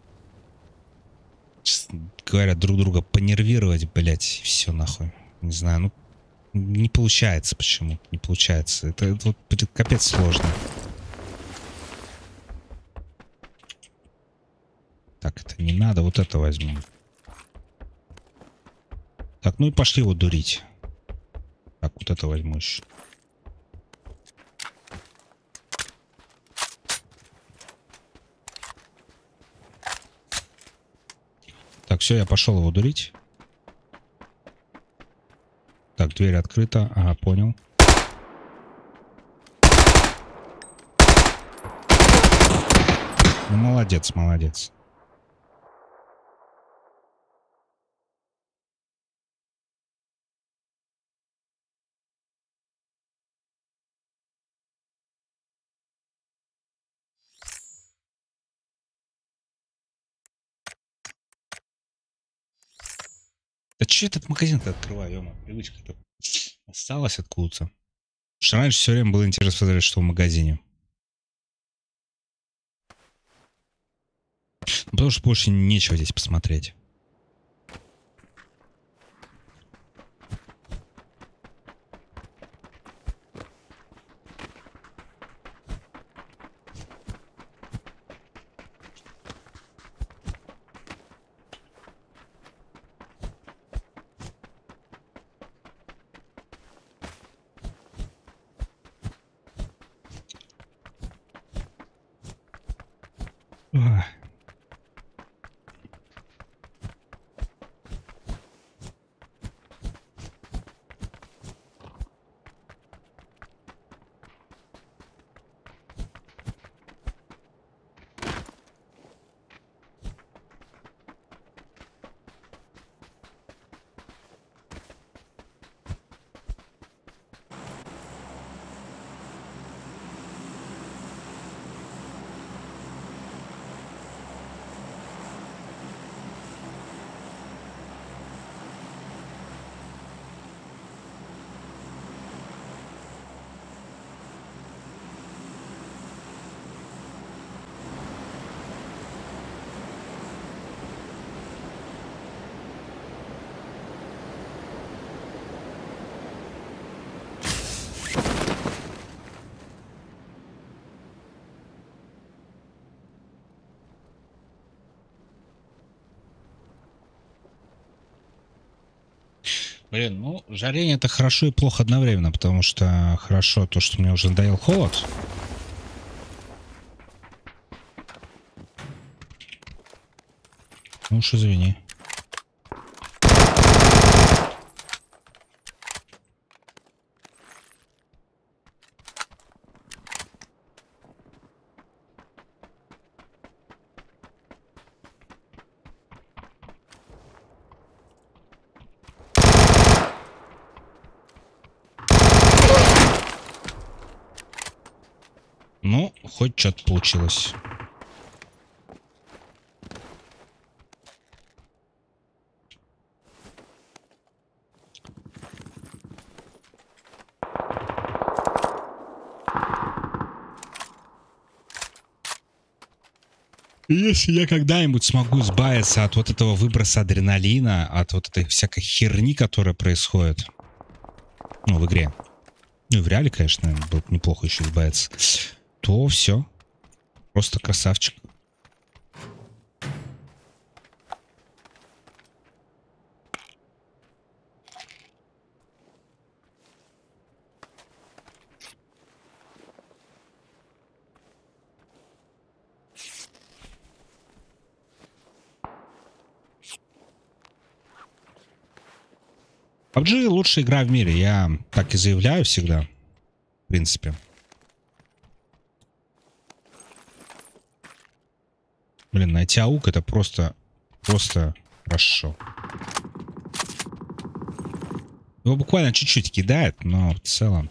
говорят, друг друга понервировать, блять, все нахуй. Не знаю, ну, не получается почему-то, не получается. Это, это вот будет капец сложно. Так, это не надо, вот это возьму. Так, ну и пошли его дурить. Так, вот это возьму еще. Так, все, я пошел его дурить. Так, дверь открыта. Ага, понял. Ну, молодец, молодец. Да че этот магазин-то открываю, ё-моё, привычка-то осталась откуда-то. Потому что раньше все время было интересно посмотреть, что в магазине. Ну, потому что больше нечего здесь посмотреть. Ах. Блин, ну, жарение это хорошо и плохо одновременно, потому что хорошо то, что мне уже надоел холод. Ну уж извини. Ну, хоть что-то получилось. Если я когда-нибудь смогу избавиться от вот этого выброса адреналина, от вот этой всякой херни, которая происходит, ну, в игре, ну, и в реале, конечно, было бы неплохо еще избавиться, то все. Просто красавчик. пабг лучшая игра в мире, я так и заявляю всегда, в принципе. Блин, найти аук это просто, просто хорошо. Его буквально чуть-чуть кидает, но в целом.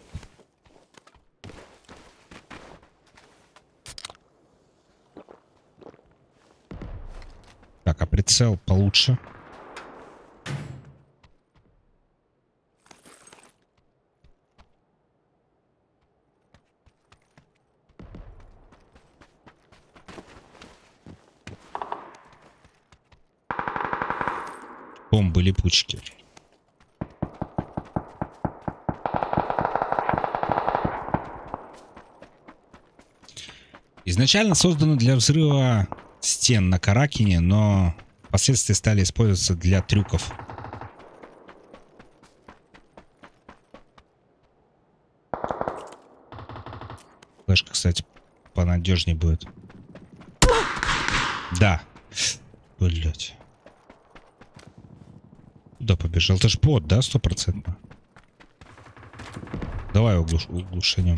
Так, а прицел получше. Бомбы, липучки. Изначально созданы для взрыва стен на Каракине, но впоследствии стали использоваться для трюков. Флешка, кстати, понадежнее будет. Да. Блять. Куда побежал? Это ж бот, да, стопроцентно? Давай углуш... углушением.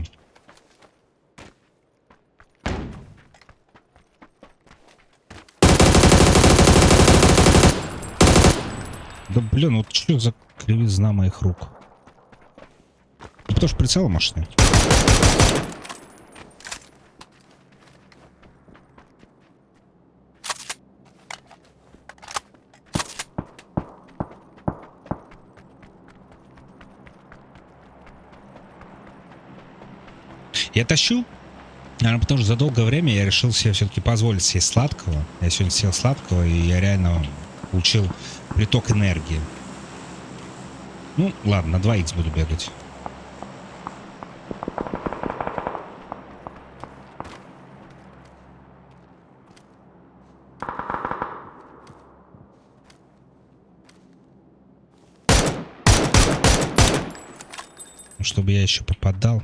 Да блин, вот что за кривизна моих рук? Ну, потому что прицела мощный. Я тащу, наверное, потому что за долгое время я решил себе все-таки позволить съесть сладкого. Я сегодня съел сладкого, и я реально получил приток энергии. Ну, ладно, на два икс буду бегать. Ну, чтобы я еще попадал.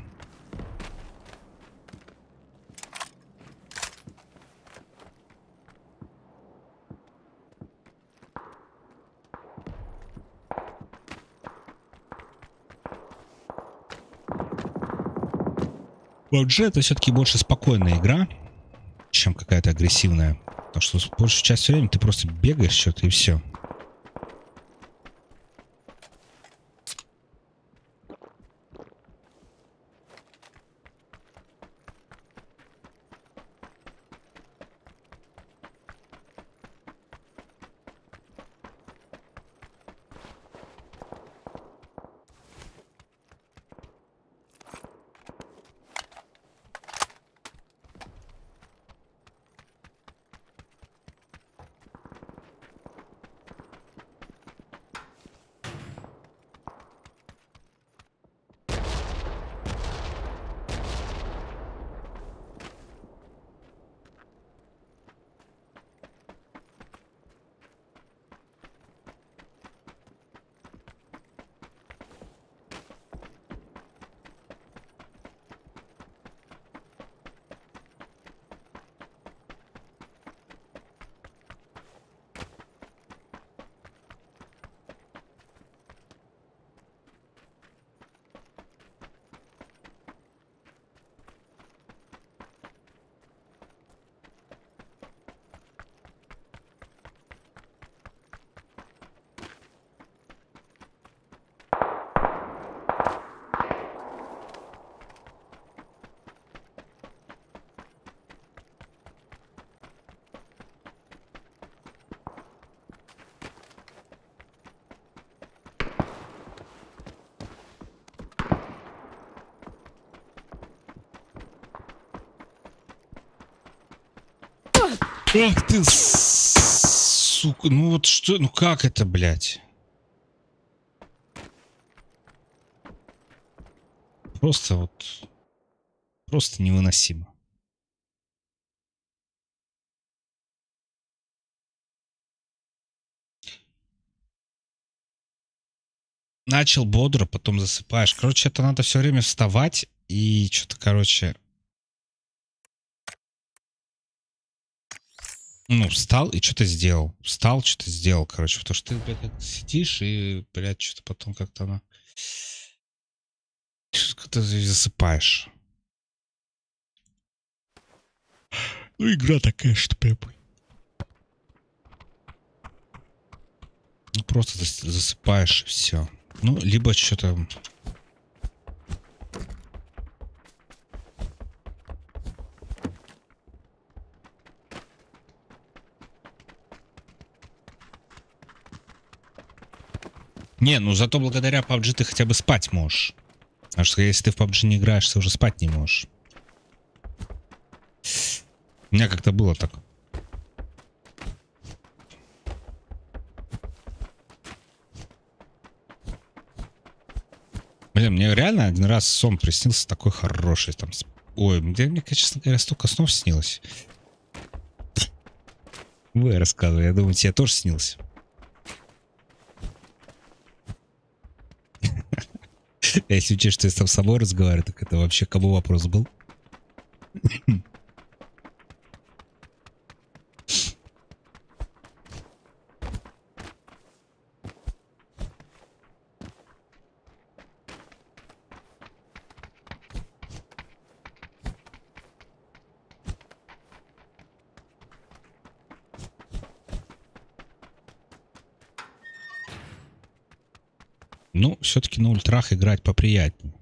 пабг это все-таки больше спокойная игра, чем какая-то агрессивная. Потому что большую часть времени ты просто бегаешь что-то и все. Ах ты, сука, ну вот что, ну как это, блядь? Просто вот, просто невыносимо. Начал бодро, потом засыпаешь. Короче, это надо все время вставать и что-то, короче... Ну, встал и что-то сделал. Встал, что-то сделал, короче. Потому что ты, блядь, сидишь и, блядь, что-то потом как-то оно... Что-то засыпаешь. Ну, игра такая, что прям... Ну, просто засыпаешь и все. Ну, либо что-то... Не, ну зато благодаря пабджи ты хотя бы спать можешь. Потому что если ты в пабджи не играешь, ты уже спать не можешь. У меня как-то было так. Блин, мне реально один раз сон приснился такой хороший. Там... Ой, мне, мне, честно говоря, столько снов снилось. Вы рассказывали, я думаю, тебе тоже снился. Если учесть, что я сам с собой разговариваю, так это вообще кому вопрос был? Ну, все-таки на ультрах играть поприятнее.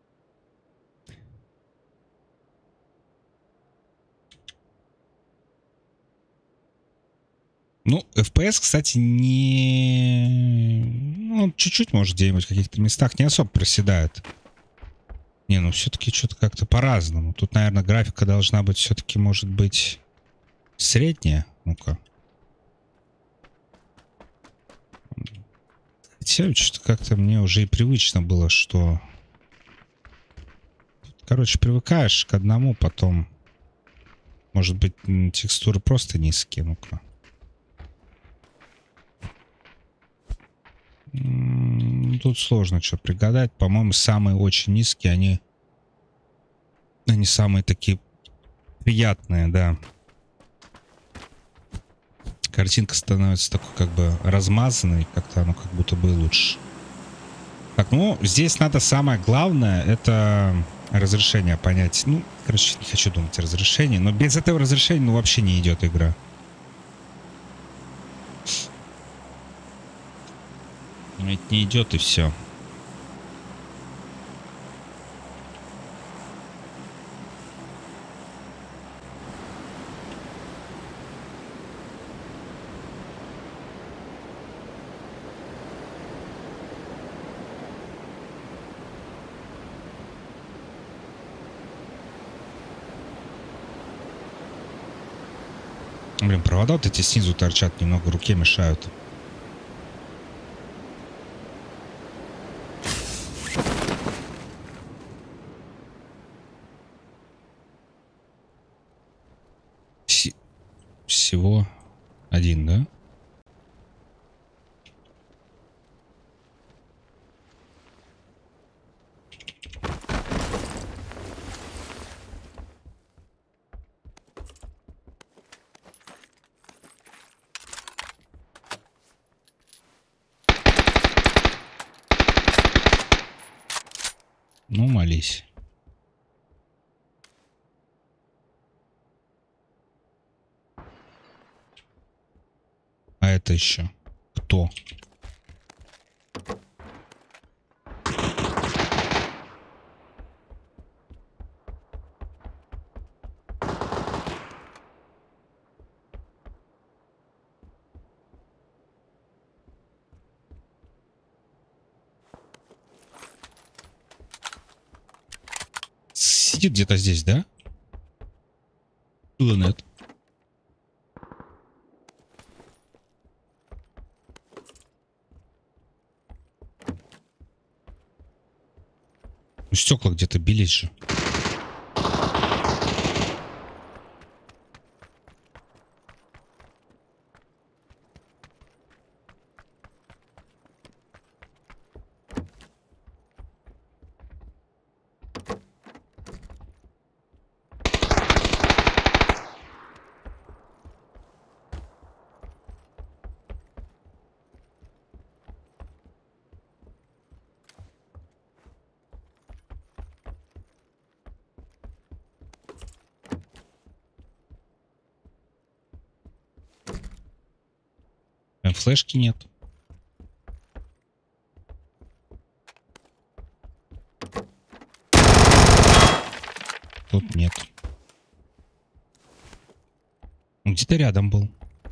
Ну, эф пи эс, кстати, не... Ну, чуть-чуть, может, где-нибудь в каких-то местах не особо проседает. Не, ну, все-таки что-то как-то по-разному. Тут, наверное, графика должна быть все-таки, может быть, средняя. Ну-ка. Хотя, что-то как-то мне уже и привычно было, что... Короче, привыкаешь к одному, потом... Может быть, текстуры просто низкие. Ну-ка. Тут сложно что пригадать. По-моему, самые очень низкие, они... Они самые такие приятные, да. Картинка становится такой как бы размазанной. Как-то оно как будто бы лучше. Так, ну, здесь надо самое главное, это разрешение понять. Ну, короче, не хочу думать о разрешении. Но без этого разрешения, ну, вообще не идет игра. Ведь не идет и все. Блин, провода вот эти снизу торчат, немного руке мешают. Вс- Всего один, да? Ну, молись. А это еще кто? Сидит где-то здесь, да? Или нет? Ну, стекла где-то бились же. Флешки нет. Он где-то рядом был.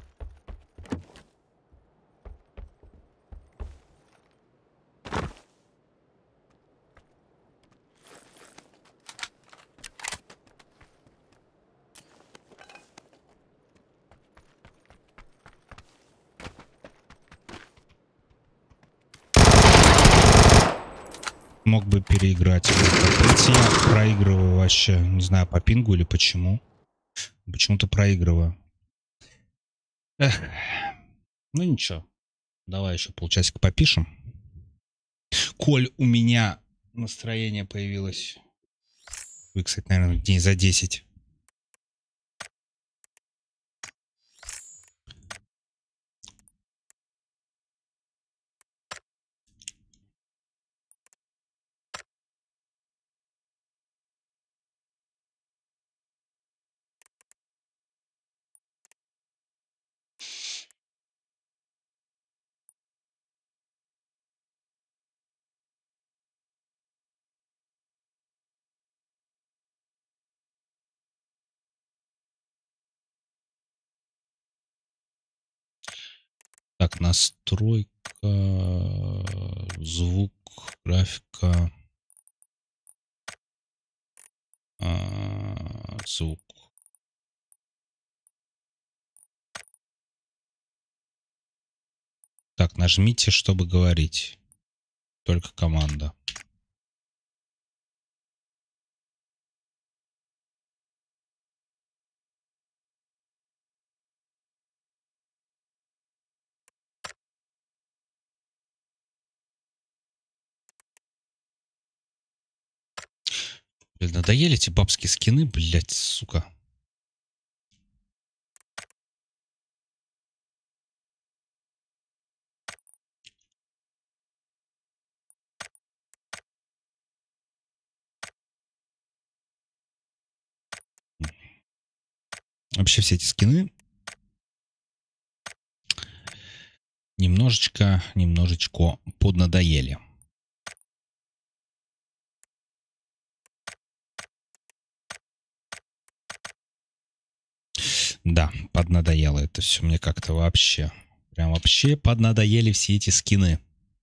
Мог бы переиграть. Эти я проигрываю вообще. Не знаю, по пингу или почему. Почему-то проигрываю. Эх. Ну ничего. Давай еще полчасика попишем. Коль у меня настроение появилось. Вы, кстати, наверное, дней за десять. Так, настройка, звук, графика, а, звук. Так, нажмите, чтобы говорить. Только команда. Блин, надоели эти бабские скины, блядь, сука. Вообще все эти скины немножечко, немножечко поднадоели. Да, поднадоело это все мне как-то вообще. Прям вообще поднадоели все эти скины.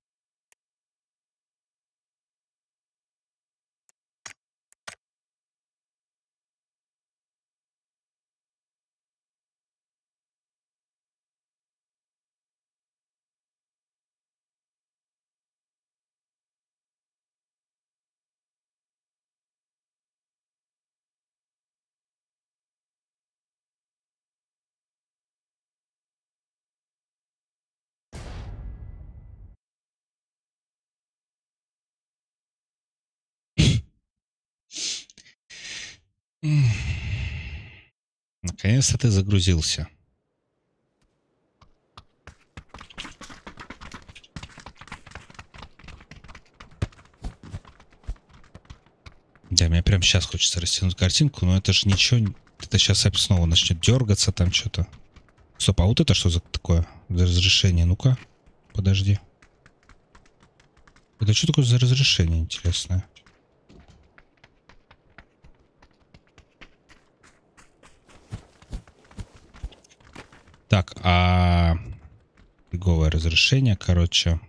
Наконец-то ты загрузился. Да, мне прям сейчас хочется растянуть картинку, но это же ничего... Это сейчас снова начнет дергаться там что-то. Стоп, а вот это что за такое? За разрешение? Ну-ка, подожди. Это что такое за разрешение интересное? Так, а... Фиговое разрешение, короче.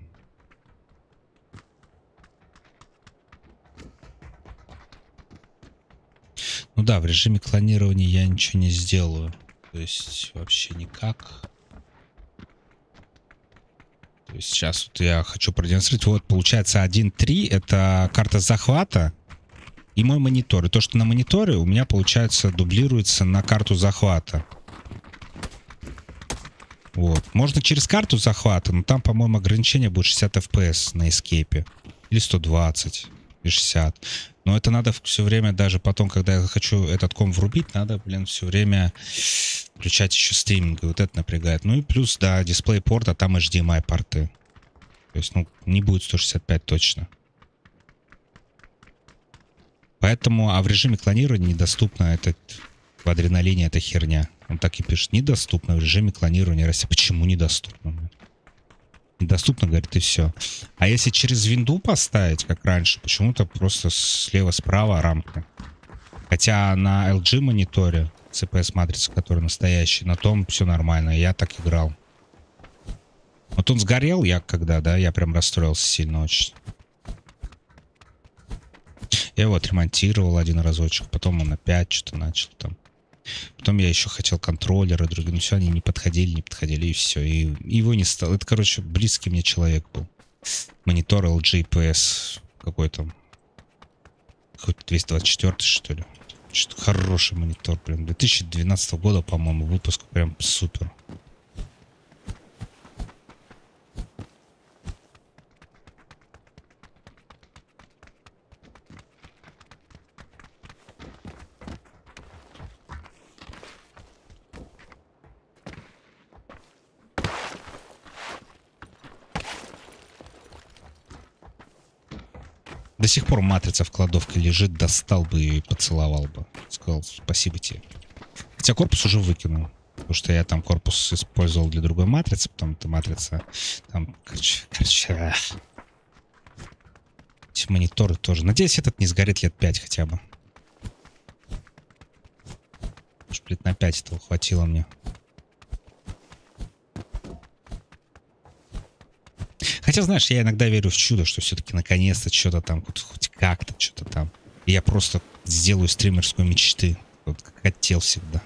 Ну да, в режиме клонирования я ничего не сделаю. То есть вообще никак. То есть сейчас вот я хочу продемонстрировать. Вот получается один три. Это карта захвата. И мой монитор. И то, что на мониторе у меня получается дублируется на карту захвата. Вот. Можно через карту захвата, но там, по-моему, ограничение будет шестьдесят эф пи эс на эскейпе. Или сто двадцать. Или шестьдесят. Но это надо все время, даже потом, когда я хочу этот ком врубить, надо, блин, все время включать еще стриминг. И вот это напрягает. Ну и плюс, да, дисплей порта, там эйч ди эм ай порты. То есть, ну, не будет сто шестьдесят пять точно. Поэтому, а в режиме клонирования недоступно этот, в адреналине эта херня. Он так и пишет, недоступно в режиме клонирования России. Почему недоступно? Недоступно, говорит, и все. А если через винду поставить, как раньше, почему-то просто слева-справа рамка. Хотя на эл джи мониторе си пи эс-матрица, который настоящий. На том все нормально, я так играл. Вот он сгорел, я когда, да, я прям расстроился сильно очень. Я его отремонтировал один разочек, потом он опять что-то начал там. Потом я еще хотел контроллеры другие, но все, они не подходили, не подходили, и все. И его не стало. Это, короче, близкий мне человек был. Монитор эл джи пи эс какой-то. Какой-то двести двадцать четыре, что ли. Что-то хороший монитор, прям две тысячи двенадцатого года, по-моему, выпуск, прям супер. До сих пор матрица в кладовке лежит, достал бы и поцеловал бы. Сказал спасибо тебе. Хотя корпус уже выкинул. Потому что я там корпус использовал для другой матрицы. Потом эта матрица... Там, короче... короче эти мониторы тоже. Надеюсь, этот не сгорит лет пять хотя бы. Может, лет на пять этого хватило мне. Хотя, знаешь, я иногда верю в чудо, что все-таки наконец-то что-то там, хоть, хоть как-то что-то там. И я просто сделаю стримерскую мечты. Вот как хотел всегда.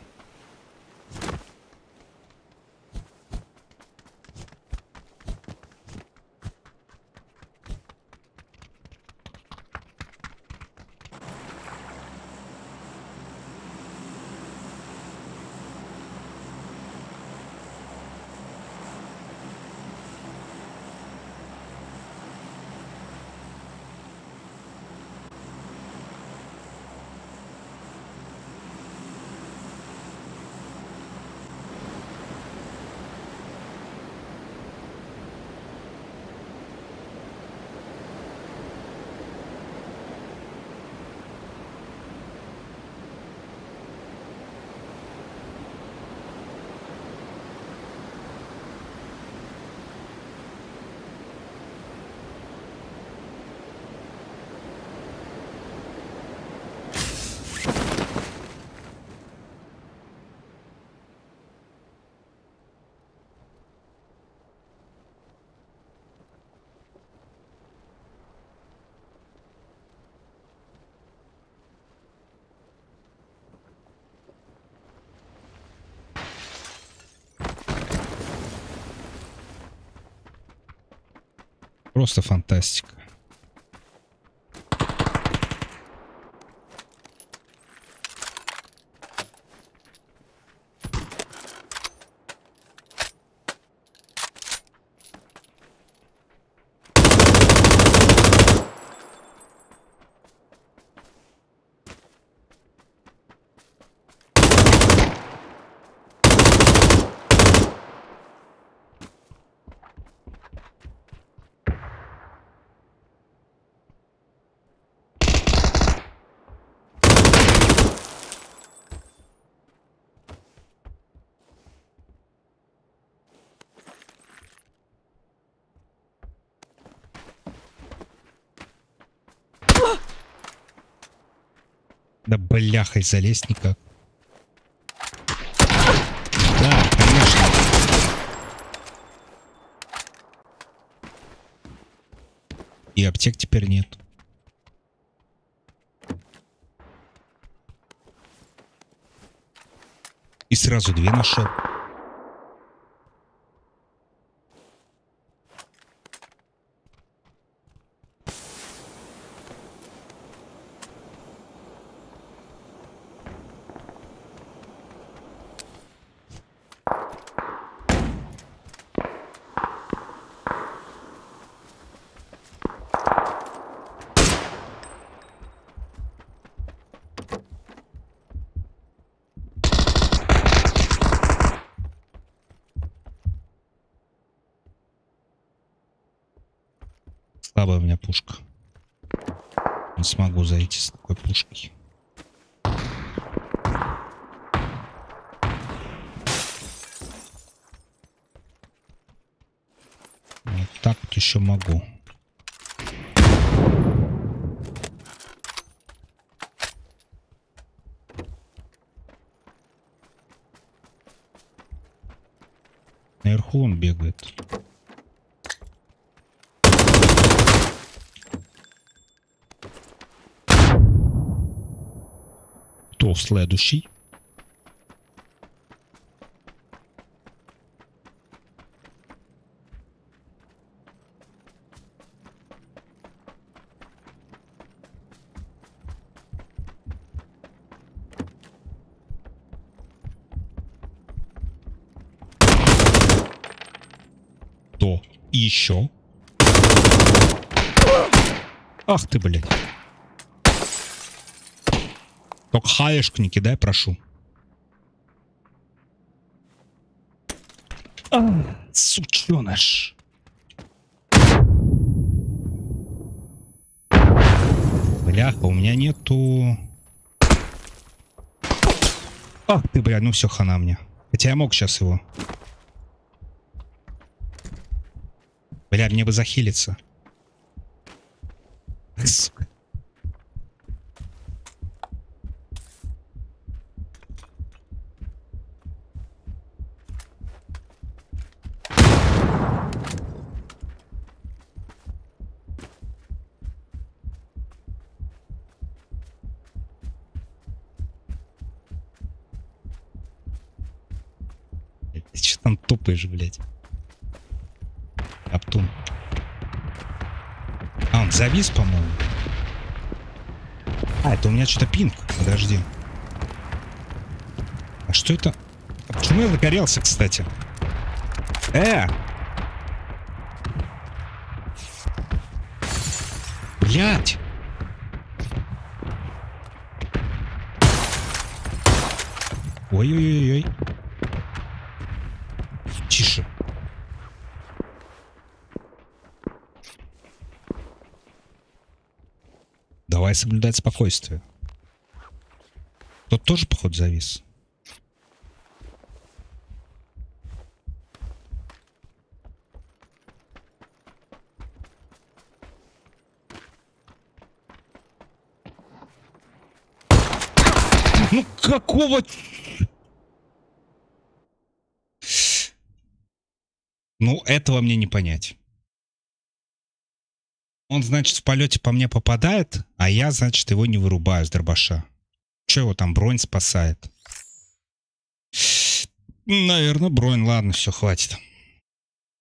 Просто фантастика. Да бляха, и залезть никак. Да, конечно. И аптек теперь нет. И сразу две нашел. Слабая у меня пушка. Не смогу зайти с такой пушкой. Вот так вот еще могу. наверху он бегает. Кто следующий? Кто еще? Ах ты, блядь. Только хаешку не кидай, прошу. А, сученыш. Бляха, у меня нету... Ах ты, блядь, ну все, хана мне. Хотя я мог сейчас его. Бля, мне бы захилиться. Сука. Ты что там тупаешь, блядь? Аптун. А, он завис, по-моему. А, это у меня что-то пинг. Подожди. А что это? А почему я загорелся, кстати? Э! Блядь! Ой-ой-ой-ой. Тише. Давай соблюдать спокойствие. Тот тоже, походу, завис. Ну какого... Ну, этого мне не понять. Он, значит, в полете по мне попадает, а я, значит, его не вырубаю с дробаша. Че его там бронь спасает? Наверное, бронь. Ладно, все, хватит.